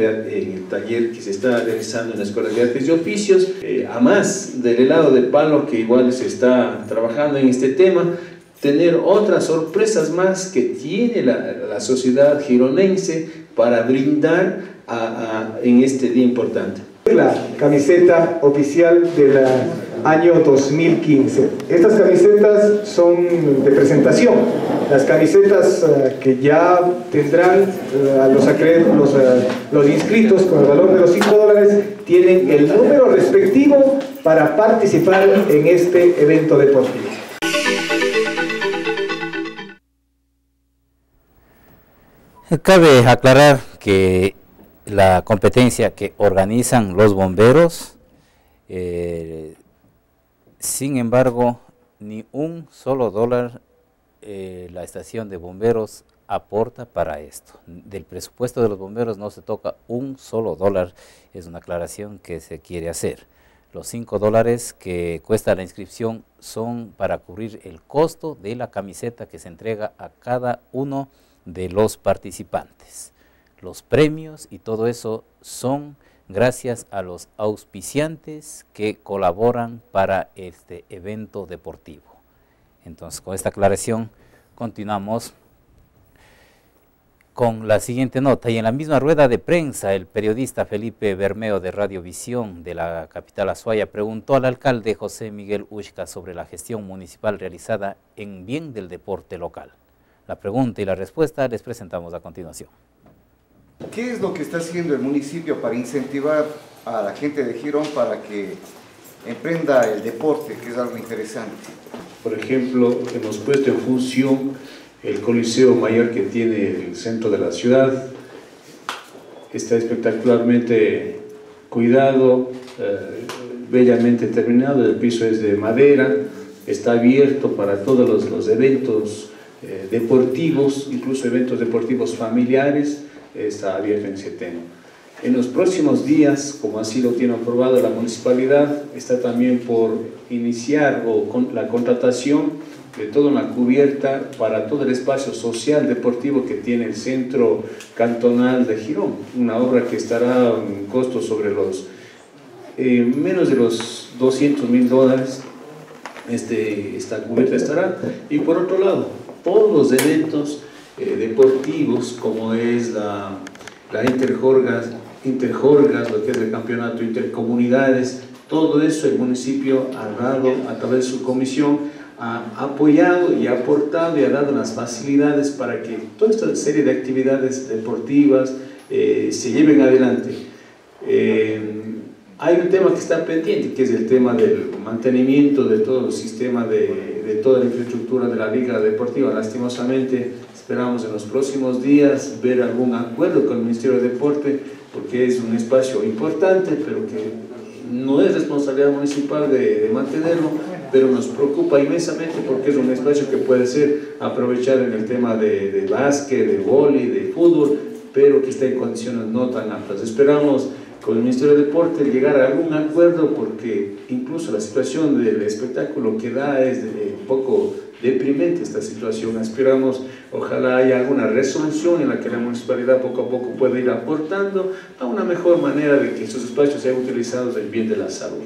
taller que se está realizando en la Escuela de Artes y Oficios. Además del helado de palo, que igual se está trabajando en este tema, tener otras sorpresas más que tiene la sociedad gironense para brindar en este día importante. La camiseta oficial del año 2015. Estas camisetas son de presentación. Las camisetas que ya tendrán los inscritos con el valor de los $5 tienen el número respectivo para participar en este evento deportivo. Cabe aclarar que la competencia que organizan los bomberos, sin embargo, ni un solo dólar la estación de bomberos aporta para esto. Del presupuesto de los bomberos no se toca un solo dólar, es una aclaración que se quiere hacer. Los $5 que cuesta la inscripción son para cubrir el costo de la camiseta que se entrega a cada uno de los participantes. Los premios y todo eso son gracias a los auspiciantes que colaboran para este evento deportivo. Entonces, con esta aclaración, continuamos con la siguiente nota. Y en la misma rueda de prensa, el periodista Felipe Bermeo de Radiovisión de la capital Azuaya preguntó al alcalde José Miguel Uxca sobre la gestión municipal realizada en bien del deporte local. La pregunta y la respuesta les presentamos a continuación. ¿Qué es lo que está haciendo el municipio para incentivar a la gente de Girón para que emprenda el deporte, que es algo interesante? Por ejemplo, hemos puesto en función el coliseo mayor que tiene el centro de la ciudad. Está espectacularmente cuidado, bellamente terminado, el piso es de madera, está abierto para todos los eventos deportivos, incluso eventos deportivos familiares, está abierto en ese tema. En los próximos días, como así lo tiene aprobado la municipalidad, está también por iniciar la contratación de toda una cubierta para todo el espacio social deportivo que tiene el Centro Cantonal de Girón, una obra que estará en costo sobre los menos de los $200.000. Esta cubierta estará, y por otro lado, todos los eventos deportivos, como es la Interjorgas, lo que es el campeonato intercomunidades, todo eso el municipio ha dado a través de su comisión, ha apoyado y ha aportado y ha dado las facilidades para que toda esta serie de actividades deportivas se lleven adelante. Hay un tema que está pendiente, que es el tema del mantenimiento de todo el sistema, de toda la infraestructura de la Liga Deportiva. Lastimosamente, esperamos en los próximos días ver algún acuerdo con el Ministerio de Deporte, porque es un espacio importante, pero que no es responsabilidad municipal de mantenerlo, pero nos preocupa inmensamente porque es un espacio que puede ser aprovechado en el tema de básquet, de vóley, de fútbol, pero que está en condiciones no tan aptas. Esperamos con el Ministerio de Deporte llegar a algún acuerdo, porque incluso la situación del espectáculo que da es un poco deprimente esta situación. Esperamos, ojalá haya alguna resolución en la que la municipalidad poco a poco pueda ir aportando a una mejor manera de que estos espacios sean utilizados en bien de la salud.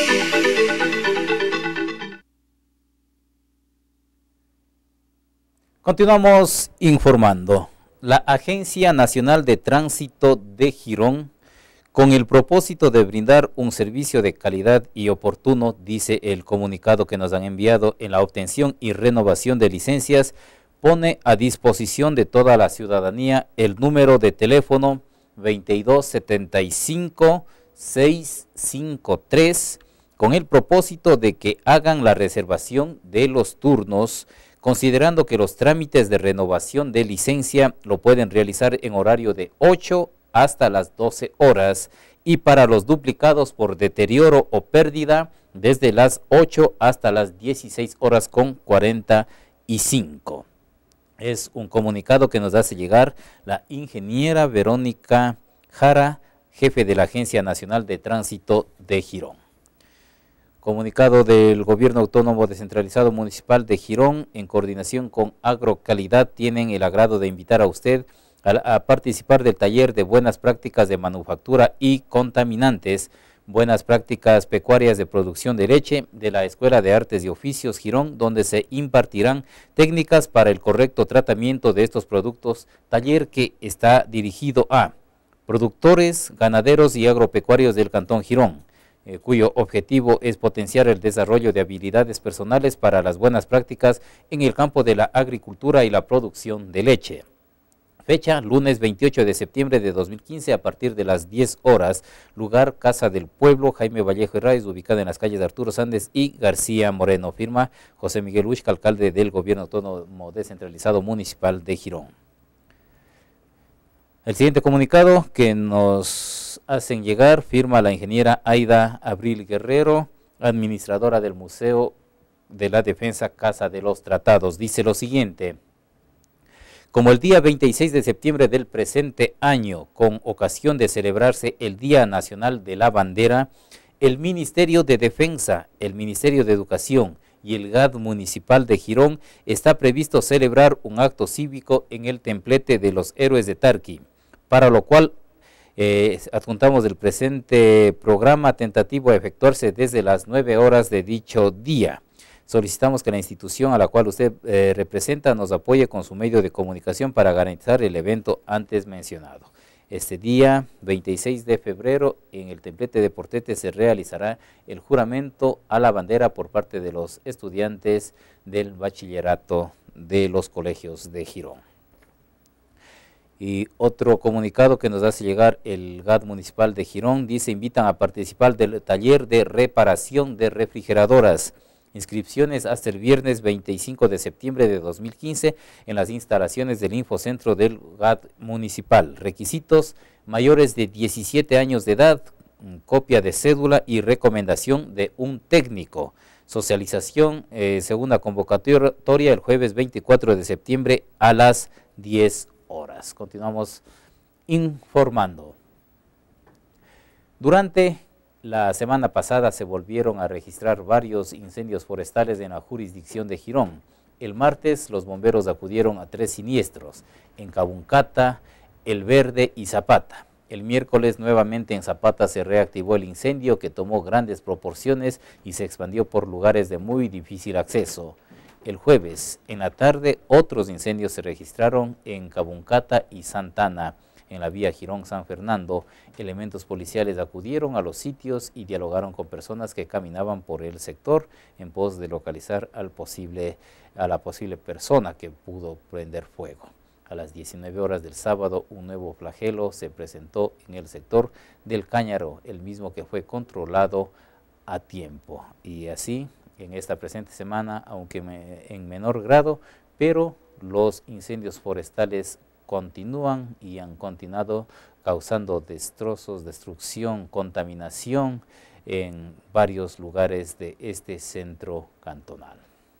Continuamos informando. La Agencia Nacional de Tránsito de Girón, con el propósito de brindar un servicio de calidad y oportuno, dice el comunicado que nos han enviado, en la obtención y renovación de licencias, pone a disposición de toda la ciudadanía el número de teléfono 2275-653, con el propósito de que hagan la reservación de los turnos, considerando que los trámites de renovación de licencia lo pueden realizar en horario de 8 hasta las 12 horas y para los duplicados por deterioro o pérdida desde las 8 hasta las 16 horas con 45. Es un comunicado que nos hace llegar la ingeniera Verónica Jara, jefe de la Agencia Nacional de Tránsito de Girón. Comunicado del Gobierno Autónomo Descentralizado Municipal de Girón, en coordinación con Agrocalidad, tienen el agrado de invitar a usted a participar del taller de buenas prácticas de manufactura y contaminantes, buenas prácticas pecuarias de producción de leche de la Escuela de Artes y Oficios Girón, donde se impartirán técnicas para el correcto tratamiento de estos productos, taller que está dirigido a productores, ganaderos y agropecuarios del Cantón Girón, cuyo objetivo es potenciar el desarrollo de habilidades personales para las buenas prácticas en el campo de la agricultura y la producción de leche. Fecha, lunes 28 de septiembre de 2015 a partir de las 10 horas, lugar Casa del Pueblo, Jaime Vallejo Herráez, ubicada en las calles de Arturo Sández y García Moreno. Firma José Miguel Uxca, alcalde del Gobierno Autónomo Descentralizado Municipal de Girón. El siguiente comunicado que nos hacen llegar, firma la ingeniera Aida Abril Guerrero, administradora del Museo de la Defensa Casa de los Tratados. Dice lo siguiente: como el día 26 de septiembre del presente año, con ocasión de celebrarse el Día Nacional de la Bandera, el Ministerio de Defensa, el Ministerio de Educación y el GAD Municipal de Girón está previsto celebrar un acto cívico en el templete de los Héroes de Tarqui, para lo cual adjuntamos el presente programa tentativo a efectuarse desde las 9 horas de dicho día. Solicitamos que la institución a la cual usted representa nos apoye con su medio de comunicación para garantizar el evento antes mencionado. Este día, 26 de febrero, en el templete de Portete se realizará el juramento a la bandera por parte de los estudiantes del bachillerato de los colegios de Girón. Y otro comunicado que nos hace llegar el GAD Municipal de Girón dice: invitan a participar del taller de reparación de refrigeradoras. Inscripciones hasta el viernes 25 de septiembre de 2015 en las instalaciones del Infocentro del GAD Municipal. Requisitos: mayores de 17 años de edad, copia de cédula y recomendación de un técnico. Socialización, segunda convocatoria el jueves 24 de septiembre a las 10 horas. Continuamos informando. Durante la semana pasada se volvieron a registrar varios incendios forestales en la jurisdicción de Girón. El martes los bomberos acudieron a 3 siniestros, en Cabuncata, El Verde y Zapata. El miércoles nuevamente en Zapata se reactivó el incendio que tomó grandes proporciones y se expandió por lugares de muy difícil acceso. El jueves en la tarde otros incendios se registraron en Cabuncata y Santana. En la vía Girón-San Fernando, elementos policiales acudieron a los sitios y dialogaron con personas que caminaban por el sector en pos de localizar a la posible persona que pudo prender fuego. A las 19 horas del sábado, un nuevo flagelo se presentó en el sector del Cáñaro, el mismo que fue controlado a tiempo. Y así, en esta presente semana, aunque en menor grado, pero los incendios forestales continúan y han continuado causando destrozos, destrucción, contaminación en varios lugares de este centro cantonal.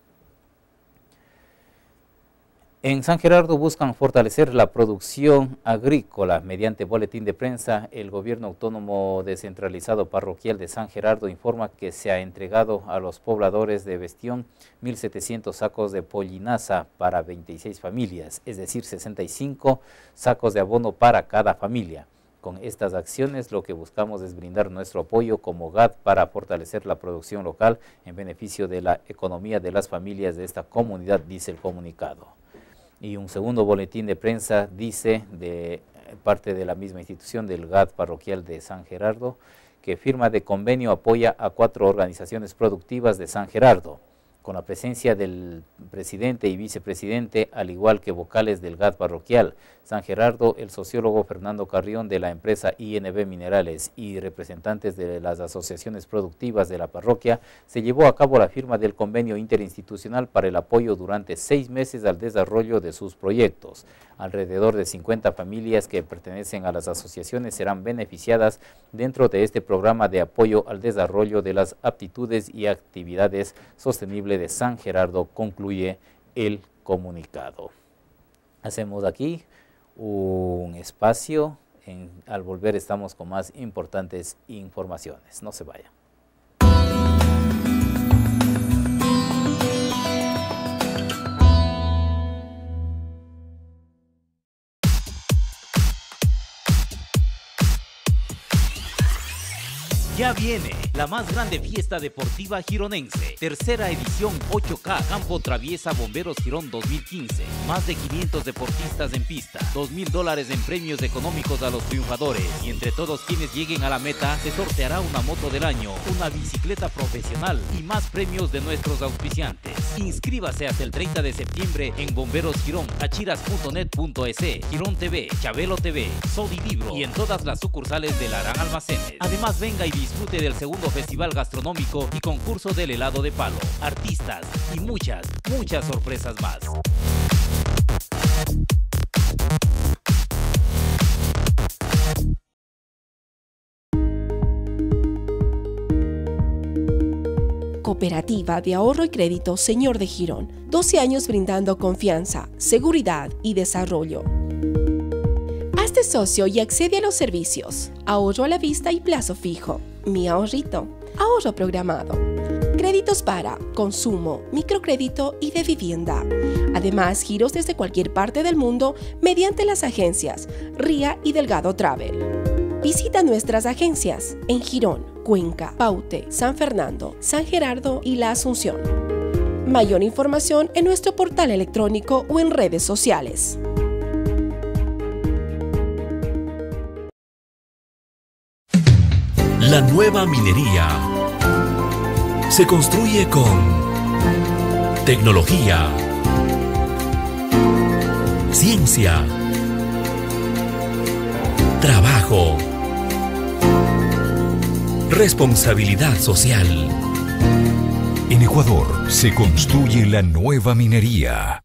En San Gerardo buscan fortalecer la producción agrícola. Mediante boletín de prensa, el Gobierno Autónomo Descentralizado Parroquial de San Gerardo informa que se ha entregado a los pobladores de Bestión 1.700 sacos de pollinaza para 26 familias, es decir, 65 sacos de abono para cada familia. Con estas acciones lo que buscamos es brindar nuestro apoyo como GAD para fortalecer la producción local en beneficio de la economía de las familias de esta comunidad, dice el comunicado. Y un segundo boletín de prensa dice, de parte de la misma institución del GAD parroquial de San Gerardo, que firma de convenio apoya a 4 organizaciones productivas de San Gerardo, con la presencia del presidente y vicepresidente, al igual que vocales del GAD parroquial San Gerardo, el sociólogo Fernando Carrión de la empresa INB Minerales y representantes de las asociaciones productivas de la parroquia. Se llevó a cabo la firma del convenio interinstitucional para el apoyo durante 6 meses al desarrollo de sus proyectos. Alrededor de 50 familias que pertenecen a las asociaciones serán beneficiadas dentro de este programa de apoyo al desarrollo de las aptitudes y actividades sostenibles de San Gerardo, concluye el comunicado. Hacemos aquí un espacio, al volver estamos con más importantes informaciones. No se vayan. Ya viene la más grande fiesta deportiva gironense, tercera edición 8K Campo Traviesa Bomberos Girón 2015. Más de 500 deportistas en pista, $2.000 en premios económicos a los triunfadores, y entre todos quienes lleguen a la meta se sorteará una moto del año, una bicicleta profesional y más premios de nuestros auspiciantes. Inscríbase hasta el 30 de septiembre en Bomberos Girón, achiras.net.es, Girón TV, Chabelo TV, Sodi Libro y en todas las sucursales de Larán Almacenes. Además, venga y disfrute del segundo festival gastronómico y concurso del helado de palo, artistas y muchas sorpresas más. Cooperativa de Ahorro y Crédito Señor de Girón, 12 años brindando confianza, seguridad y desarrollo. Hazte socio y accede a los servicios: ahorro a la vista y plazo fijo, Mi Ahorrito, ahorro programado, créditos para consumo, microcrédito y de vivienda. Además, giros desde cualquier parte del mundo mediante las agencias RIA y Delgado Travel. Visita nuestras agencias en Girón, Cuenca, Paute, San Fernando, San Gerardo y La Asunción. Mayor información en nuestro portal electrónico o en redes sociales. La nueva minería se construye con tecnología, ciencia, trabajo, responsabilidad social. En Ecuador se construye la nueva minería.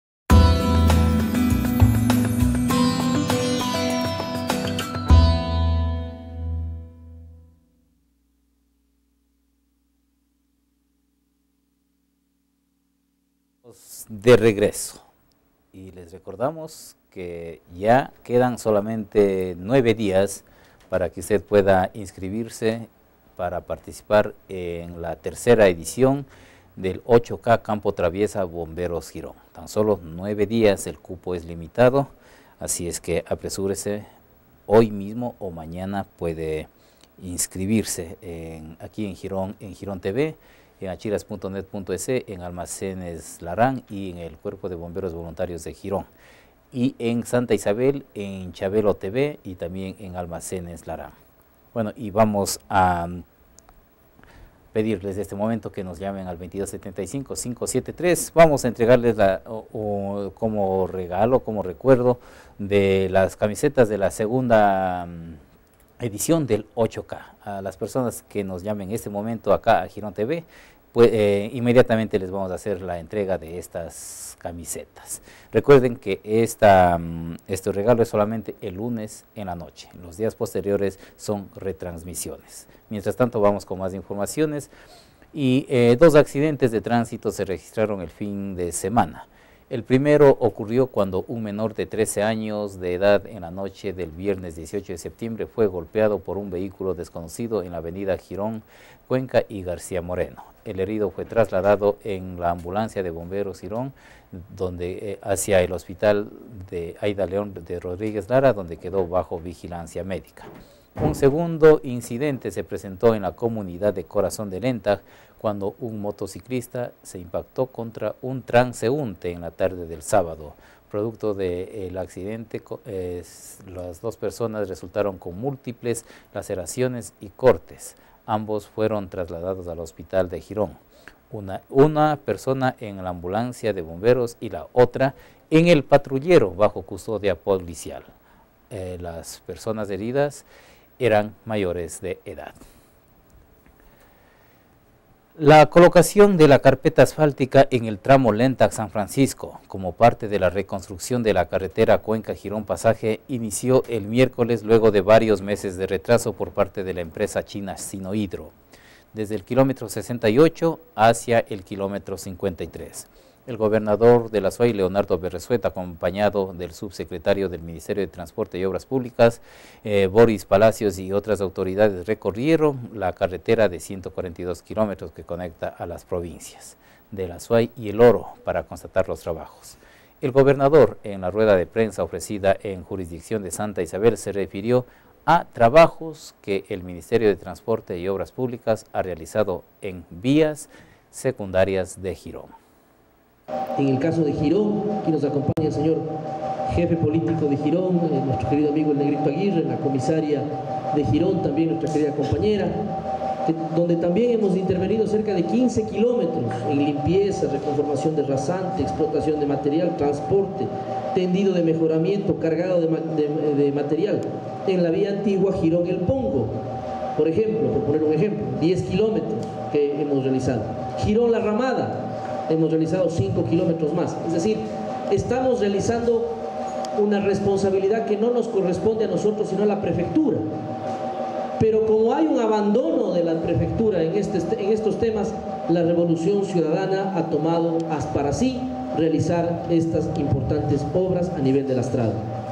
De regreso, y les recordamos que ya quedan solamente 9 días para que usted pueda inscribirse para participar en la tercera edición del 8K Campo Traviesa Bomberos Girón. Tan solo 9 días, el cupo es limitado, así es que apresúrese hoy mismo o mañana puede inscribirse aquí en Girón TV, en achiras.net.es, en Almacenes Larán y en el Cuerpo de Bomberos Voluntarios de Girón. Y en Santa Isabel, en Chabelo TV y también en Almacenes Larán. Bueno, y vamos a pedirles de este momento que nos llamen al 2275-573. Vamos a entregarles como regalo, como recuerdo, de las camisetas de la segunda edición del 8K. A las personas que nos llamen en este momento acá a Girón TV, pues, inmediatamente les vamos a hacer la entrega de estas camisetas. Recuerden que este regalo es solamente el lunes en la noche. Los días posteriores son retransmisiones. Mientras tanto, vamos con más informaciones. Y 2 accidentes de tránsito se registraron el fin de semana. El primero ocurrió cuando un menor de 13 años de edad en la noche del viernes 18 de septiembre fue golpeado por un vehículo desconocido en la avenida Girón, Cuenca y García Moreno. El herido fue trasladado en la ambulancia de bomberos Girón hacia el hospital de Aida León de Rodríguez Lara, donde quedó bajo vigilancia médica. Un segundo incidente se presentó en la comunidad de Corazón de Lenta, cuando un motociclista se impactó contra un transeúnte en la tarde del sábado. Producto del accidente, las 2 personas resultaron con múltiples laceraciones y cortes. Ambos fueron trasladados al hospital de Girón. Una persona en la ambulancia de bomberos y la otra en el patrullero bajo custodia policial. Las personas heridas eran mayores de edad. La colocación de la carpeta asfáltica en el tramo Lenta-San Francisco, como parte de la reconstrucción de la carretera Cuenca-Girón Pasaje, inició el miércoles luego de varios meses de retraso por parte de la empresa china Sinohydro, desde el kilómetro 68 hacia el kilómetro 53. El gobernador de la SUAY, Leonardo Berresueta, acompañado del subsecretario del Ministerio de Transporte y Obras Públicas, Boris Palacios, y otras autoridades, recorrieron la carretera de 142 kilómetros que conecta a las provincias de la SUAY y El Oro para constatar los trabajos. El gobernador, en la rueda de prensa ofrecida en jurisdicción de Santa Isabel, se refirió a trabajos que el Ministerio de Transporte y Obras Públicas ha realizado en vías secundarias de Girón. En el caso de Girón, aquí nos acompaña el señor jefe político de Girón, nuestro querido amigo el Negrito Aguirre, la comisaria de Girón, también nuestra querida compañera, donde también hemos intervenido cerca de 15 kilómetros en limpieza, reconformación de rasante, explotación de material, transporte, tendido de mejoramiento, cargado de material. En la vía antigua Girón-El Pongo, por ejemplo, por poner un ejemplo, 10 kilómetros que hemos realizado. Girón-La Ramada, hemos realizado 5 kilómetros más. Es decir, estamos realizando una responsabilidad que no nos corresponde a nosotros, sino a la prefectura. Pero como hay un abandono de la prefectura en estos temas, la Revolución Ciudadana ha tomado para sí realizar estas importantes obras a nivel del Astrado.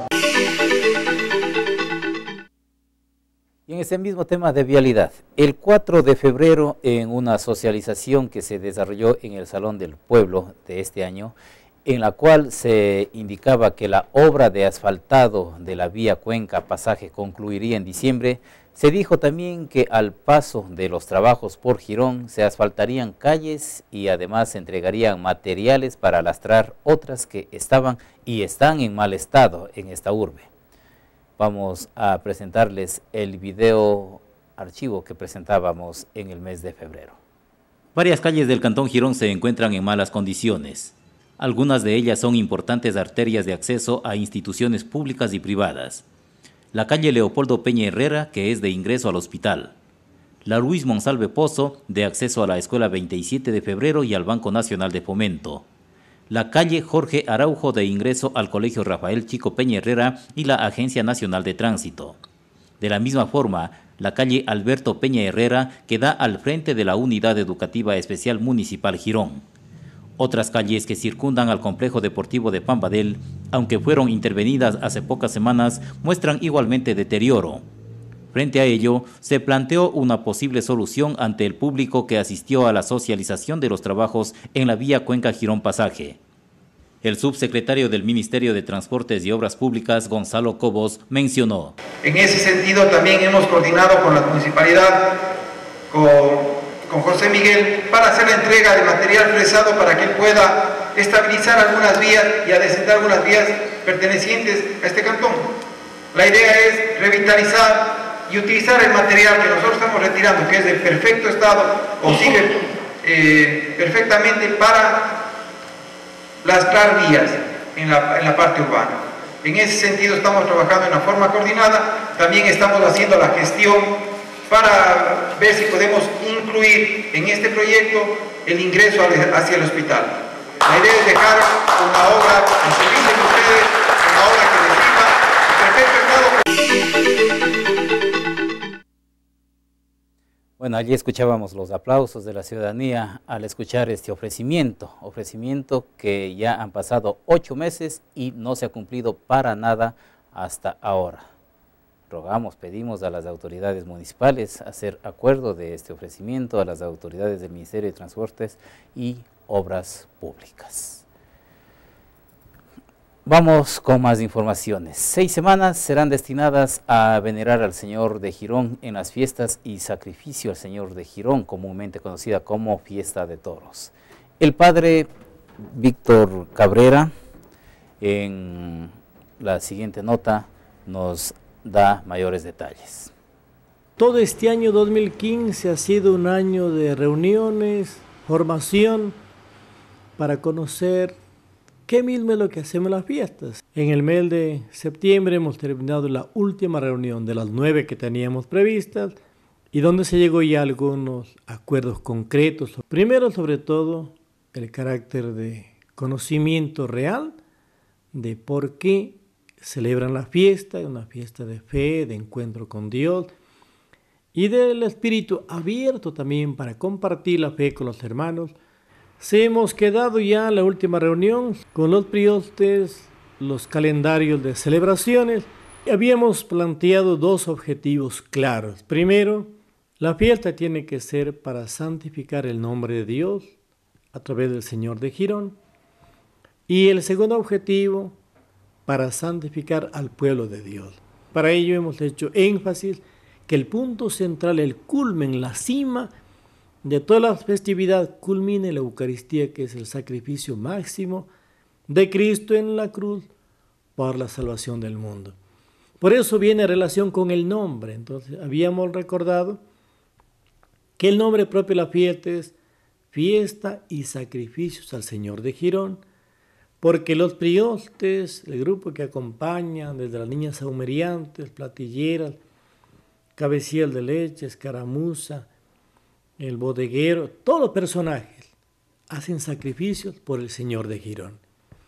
Y en ese mismo tema de vialidad, el 4 de febrero, en una socialización que se desarrolló en el Salón del Pueblo de este año, en la cual se indicaba que la obra de asfaltado de la vía Cuenca Pasaje concluiría en diciembre, se dijo también que al paso de los trabajos por Girón se asfaltarían calles y además se entregarían materiales para alastrar otras que estaban y están en mal estado en esta urbe. Vamos a presentarles el video archivo que presentábamos en el mes de febrero. Varias calles del Cantón Girón se encuentran en malas condiciones. Algunas de ellas son importantes arterias de acceso a instituciones públicas y privadas. La calle Leopoldo Peña Herrera, que es de ingreso al hospital. La Luis Monsalve Pozo, de acceso a la Escuela 27 de Febrero y al Banco Nacional de Fomento. La calle Jorge Araujo, de ingreso al Colegio Rafael Chico Peña Herrera y la Agencia Nacional de Tránsito. De la misma forma, la calle Alberto Peña Herrera, que da al frente de la Unidad Educativa Especial Municipal Girón. Otras calles que circundan al complejo deportivo de Pambadel, aunque fueron intervenidas hace pocas semanas, muestran igualmente deterioro. Frente a ello, se planteó una posible solución ante el público que asistió a la socialización de los trabajos en la vía Cuenca Girón Pasaje. El subsecretario del Ministerio de Transportes y Obras Públicas, Gonzalo Cobos, mencionó: en ese sentido también hemos coordinado con la municipalidad, con José Miguel, para hacer la entrega de material fresado para que él pueda estabilizar algunas vías y adecentar algunas vías pertenecientes a este cantón. La idea es revitalizar y utilizar el material que nosotros estamos retirando, que es de perfecto estado o sigue perfectamente para lastrar vías en la parte urbana. En ese sentido estamos trabajando de una forma coordinada, también estamos haciendo la gestión para ver si podemos incluir en este proyecto el ingreso hacia el hospital. La idea es dejar una obra en servicio de ustedes, una obra que reciba en perfecto estado. Bueno, allí escuchábamos los aplausos de la ciudadanía al escuchar este ofrecimiento que ya han pasado 8 meses y no se ha cumplido para nada hasta ahora. Rogamos, pedimos a las autoridades municipales hacer acuerdo de este ofrecimiento, a las autoridades del Ministerio de Transportes y Obras Públicas. Vamos con más informaciones. 6 semanas serán destinadas a venerar al Señor de Girón en las fiestas y sacrificio al Señor de Girón, comúnmente conocida como Fiesta de Toros. El padre Víctor Cabrera, en la siguiente nota, nos da mayores detalles. Todo este año 2015 ha sido un año de reuniones, formación, para conocer qué mismo es lo que hacemos en las fiestas. En el mes de septiembre hemos terminado la última reunión de las 9 que teníamos previstas y donde se llegó ya a algunos acuerdos concretos. Primero, sobre todo, el carácter de conocimiento real de por qué celebran la fiesta, una fiesta de fe, de encuentro con Dios y del espíritu abierto también para compartir la fe con los hermanos. Se hemos quedado ya en la última reunión con los priostes, los calendarios de celebraciones. Habíamos planteado 2 objetivos claros. Primero, la fiesta tiene que ser para santificar el nombre de Dios a través del Señor de Girón. Y el segundo objetivo, para santificar al pueblo de Dios. Para ello hemos hecho énfasis que el punto central, el culmen, la cima de toda la festividad culmina en la Eucaristía, que es el sacrificio máximo de Cristo en la cruz por la salvación del mundo. Por eso viene en relación con el nombre. Entonces habíamos recordado que el nombre propio de la fiesta es Fiesta y Sacrificios al Señor de Girón, porque los priostes, el grupo que acompaña, desde las niñas saumeriantes, platilleras, cabecillas de leche, escaramuza, el bodeguero, todos los personajes hacen sacrificios por el Señor de Girón.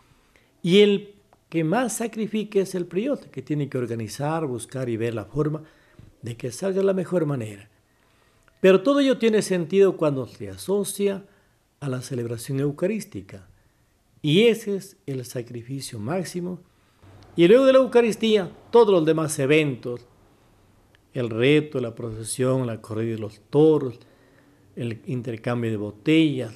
Y el que más sacrifica es el prioste, que tiene que organizar, buscar y ver la forma de que salga de la mejor manera. Pero todo ello tiene sentido cuando se asocia a la celebración eucarística. Y ese es el sacrificio máximo. Y luego de la Eucaristía, todos los demás eventos, el reto, la procesión, la corrida de los toros, el intercambio de botellas,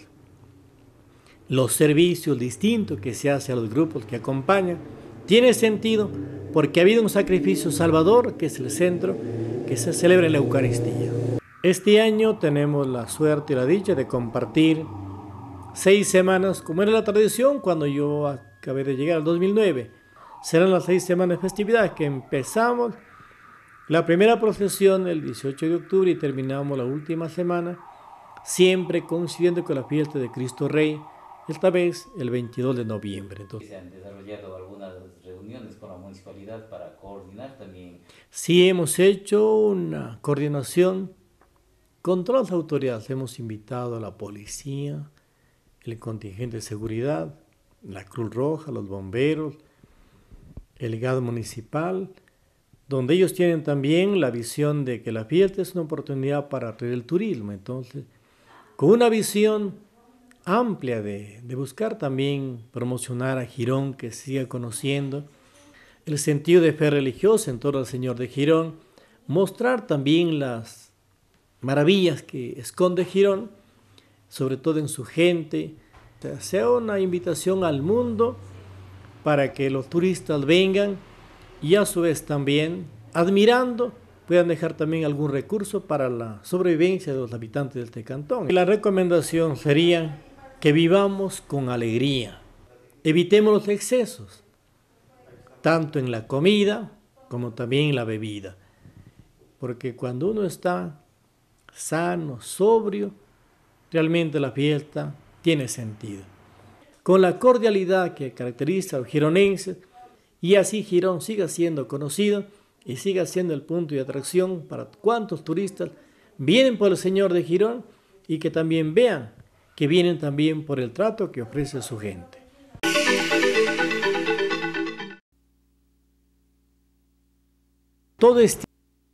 los servicios distintos que se hace a los grupos que acompañan, tiene sentido porque ha habido un sacrificio salvador, que es el centro, que se celebra en la Eucaristía. Este año tenemos la suerte y la dicha de compartir 6 semanas, como era la tradición cuando yo acabé de llegar al 2009. Serán las 6 semanas de festividad que empezamos la primera procesión el 18 de octubre y terminamos la última semana, siempre coincidiendo con la fiesta de Cristo Rey, esta vez el 22 de noviembre. Entonces, ¿se han desarrollado algunas reuniones con la municipalidad para coordinar también? Sí, hemos hecho una coordinación con todas las autoridades. Hemos invitado a la policía, el contingente de seguridad, la Cruz Roja, los bomberos, el GAD municipal, donde ellos tienen también la visión de que la fiesta es una oportunidad para atraer el turismo. Entonces, con una visión amplia de buscar también promocionar a Girón, que siga conociendo el sentido de fe religiosa en torno al Señor de Girón, mostrar también las maravillas que esconde Girón, sobre todo en su gente, sea una invitación al mundo para que los turistas vengan y a su vez también, admirando, puedan dejar también algún recurso para la sobrevivencia de los habitantes de este cantón. La recomendación sería que vivamos con alegría, evitemos los excesos, tanto en la comida como también en la bebida. porque cuando uno está sano, sobrio, realmente la fiesta tiene sentido. Con la cordialidad que caracteriza a los gironenses, y así Girón siga siendo conocido y siga siendo el punto de atracción para cuantos turistas vienen por el Señor de Girón y que también vean que vienen también por el trato que ofrece su gente. Todo este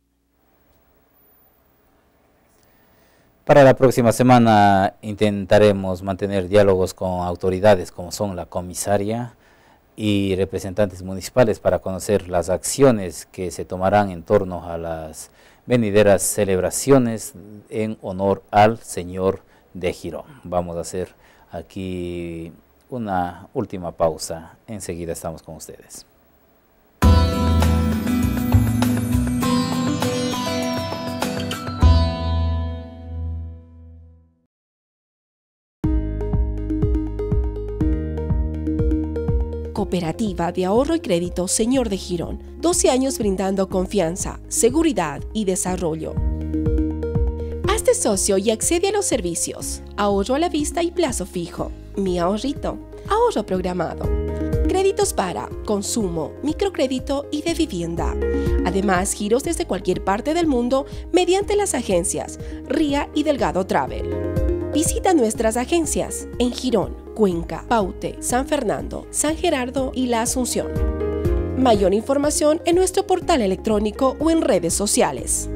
Para la próxima semana intentaremos mantener diálogos con autoridades como son la comisaria y representantes municipales para conocer las acciones que se tomarán en torno a las venideras celebraciones en honor al Señor de Girón. Vamos a hacer aquí una última pausa. Enseguida estamos con ustedes. Cooperativa de Ahorro y Crédito Señor de Girón, 12 años brindando confianza, seguridad y desarrollo. Hazte socio y accede a los servicios: ahorro a la vista y plazo fijo, Mi Ahorrito, ahorro programado, créditos para consumo, microcrédito y de vivienda. Además, giros desde cualquier parte del mundo mediante las agencias RIA y Delgado Travel. Visita nuestras agencias en Girón, Cuenca, Paute, San Fernando, San Gerardo y La Asunción. Mayor información en nuestro portal electrónico o en redes sociales.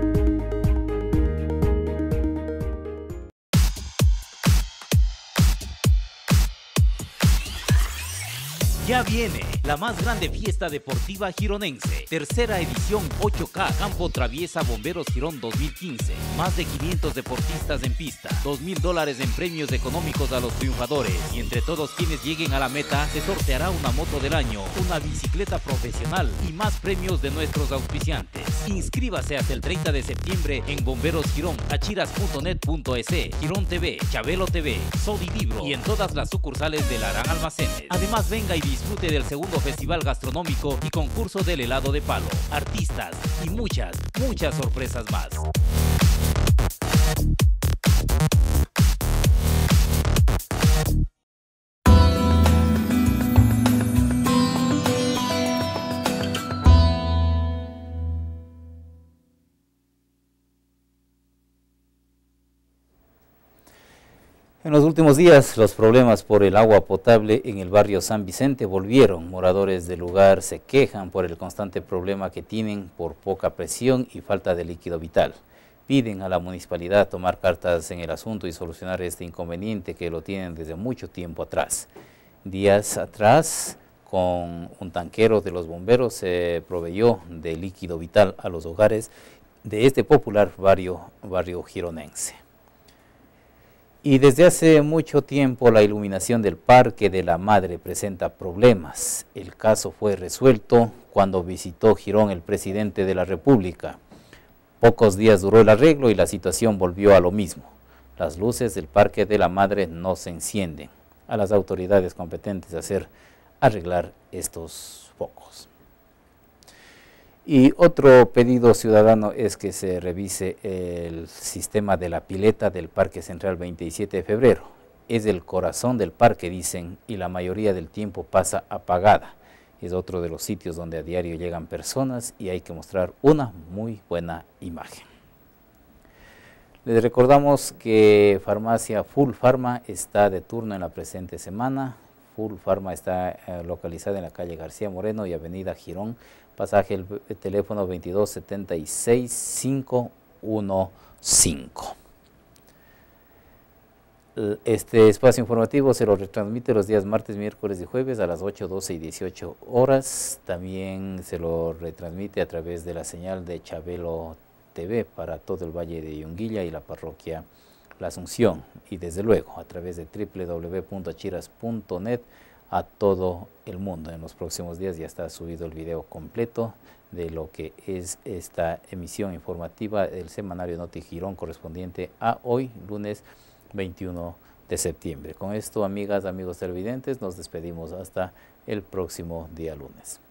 Ya viene la más grande fiesta deportiva gironense, tercera edición 8K Campo Traviesa Bomberos Girón 2015. Más de 500 deportistas en pista, $2,000 en premios económicos a los triunfadores, y entre todos quienes lleguen a la meta se sorteará una moto del año, una bicicleta profesional y más premios de nuestros auspiciantes. Inscríbase hasta el 30 de septiembre en Bomberos Girón, achiras.net.es, Girón TV, Chabelo TV, Sodi Libro y en todas las sucursales del Aran Almacenes. Además, venga y disfrute del segundo festival gastronómico y concurso del helado de palo, artistas y muchas sorpresas más. En los últimos días, los problemas por el agua potable en el barrio San Vicente volvieron. Moradores del lugar se quejan por el constante problema que tienen por poca presión y falta de líquido vital. Piden a la municipalidad tomar cartas en el asunto y solucionar este inconveniente que lo tienen desde mucho tiempo atrás. Días atrás, con un tanquero de los bomberos, se proveyó de líquido vital a los hogares de este popular barrio gironense. Y desde hace mucho tiempo la iluminación del Parque de la Madre presenta problemas. El caso fue resuelto cuando visitó Girón el presidente de la República. Pocos días duró el arreglo y la situación volvió a lo mismo. Las luces del Parque de la Madre no se encienden. A las autoridades competentes arreglar estos focos. Y otro pedido ciudadano es que se revise el sistema de la pileta del Parque Central 27 de febrero. Es el corazón del parque, dicen, y la mayoría del tiempo pasa apagada. Es otro de los sitios donde a diario llegan personas y hay que mostrar una muy buena imagen. Les recordamos que Farmacia Full Pharma está de turno en la presente semana. Full Pharma está localizada en la calle García Moreno y avenida Girón, pasaje el teléfono 2276-515. Este espacio informativo se lo retransmite los días martes, miércoles y jueves a las 8, 12 y 18 horas. También se lo retransmite a través de la señal de Chabelo TV para todo el Valle de Yunguilla y la parroquia La Asunción. Y desde luego a través de www.achiras.net a todo el mundo. En los próximos días ya está subido el video completo de lo que es esta emisión informativa del semanario Noti Girón correspondiente a hoy, lunes 21 de septiembre. Con esto, amigas, amigos televidentes, nos despedimos hasta el próximo día lunes.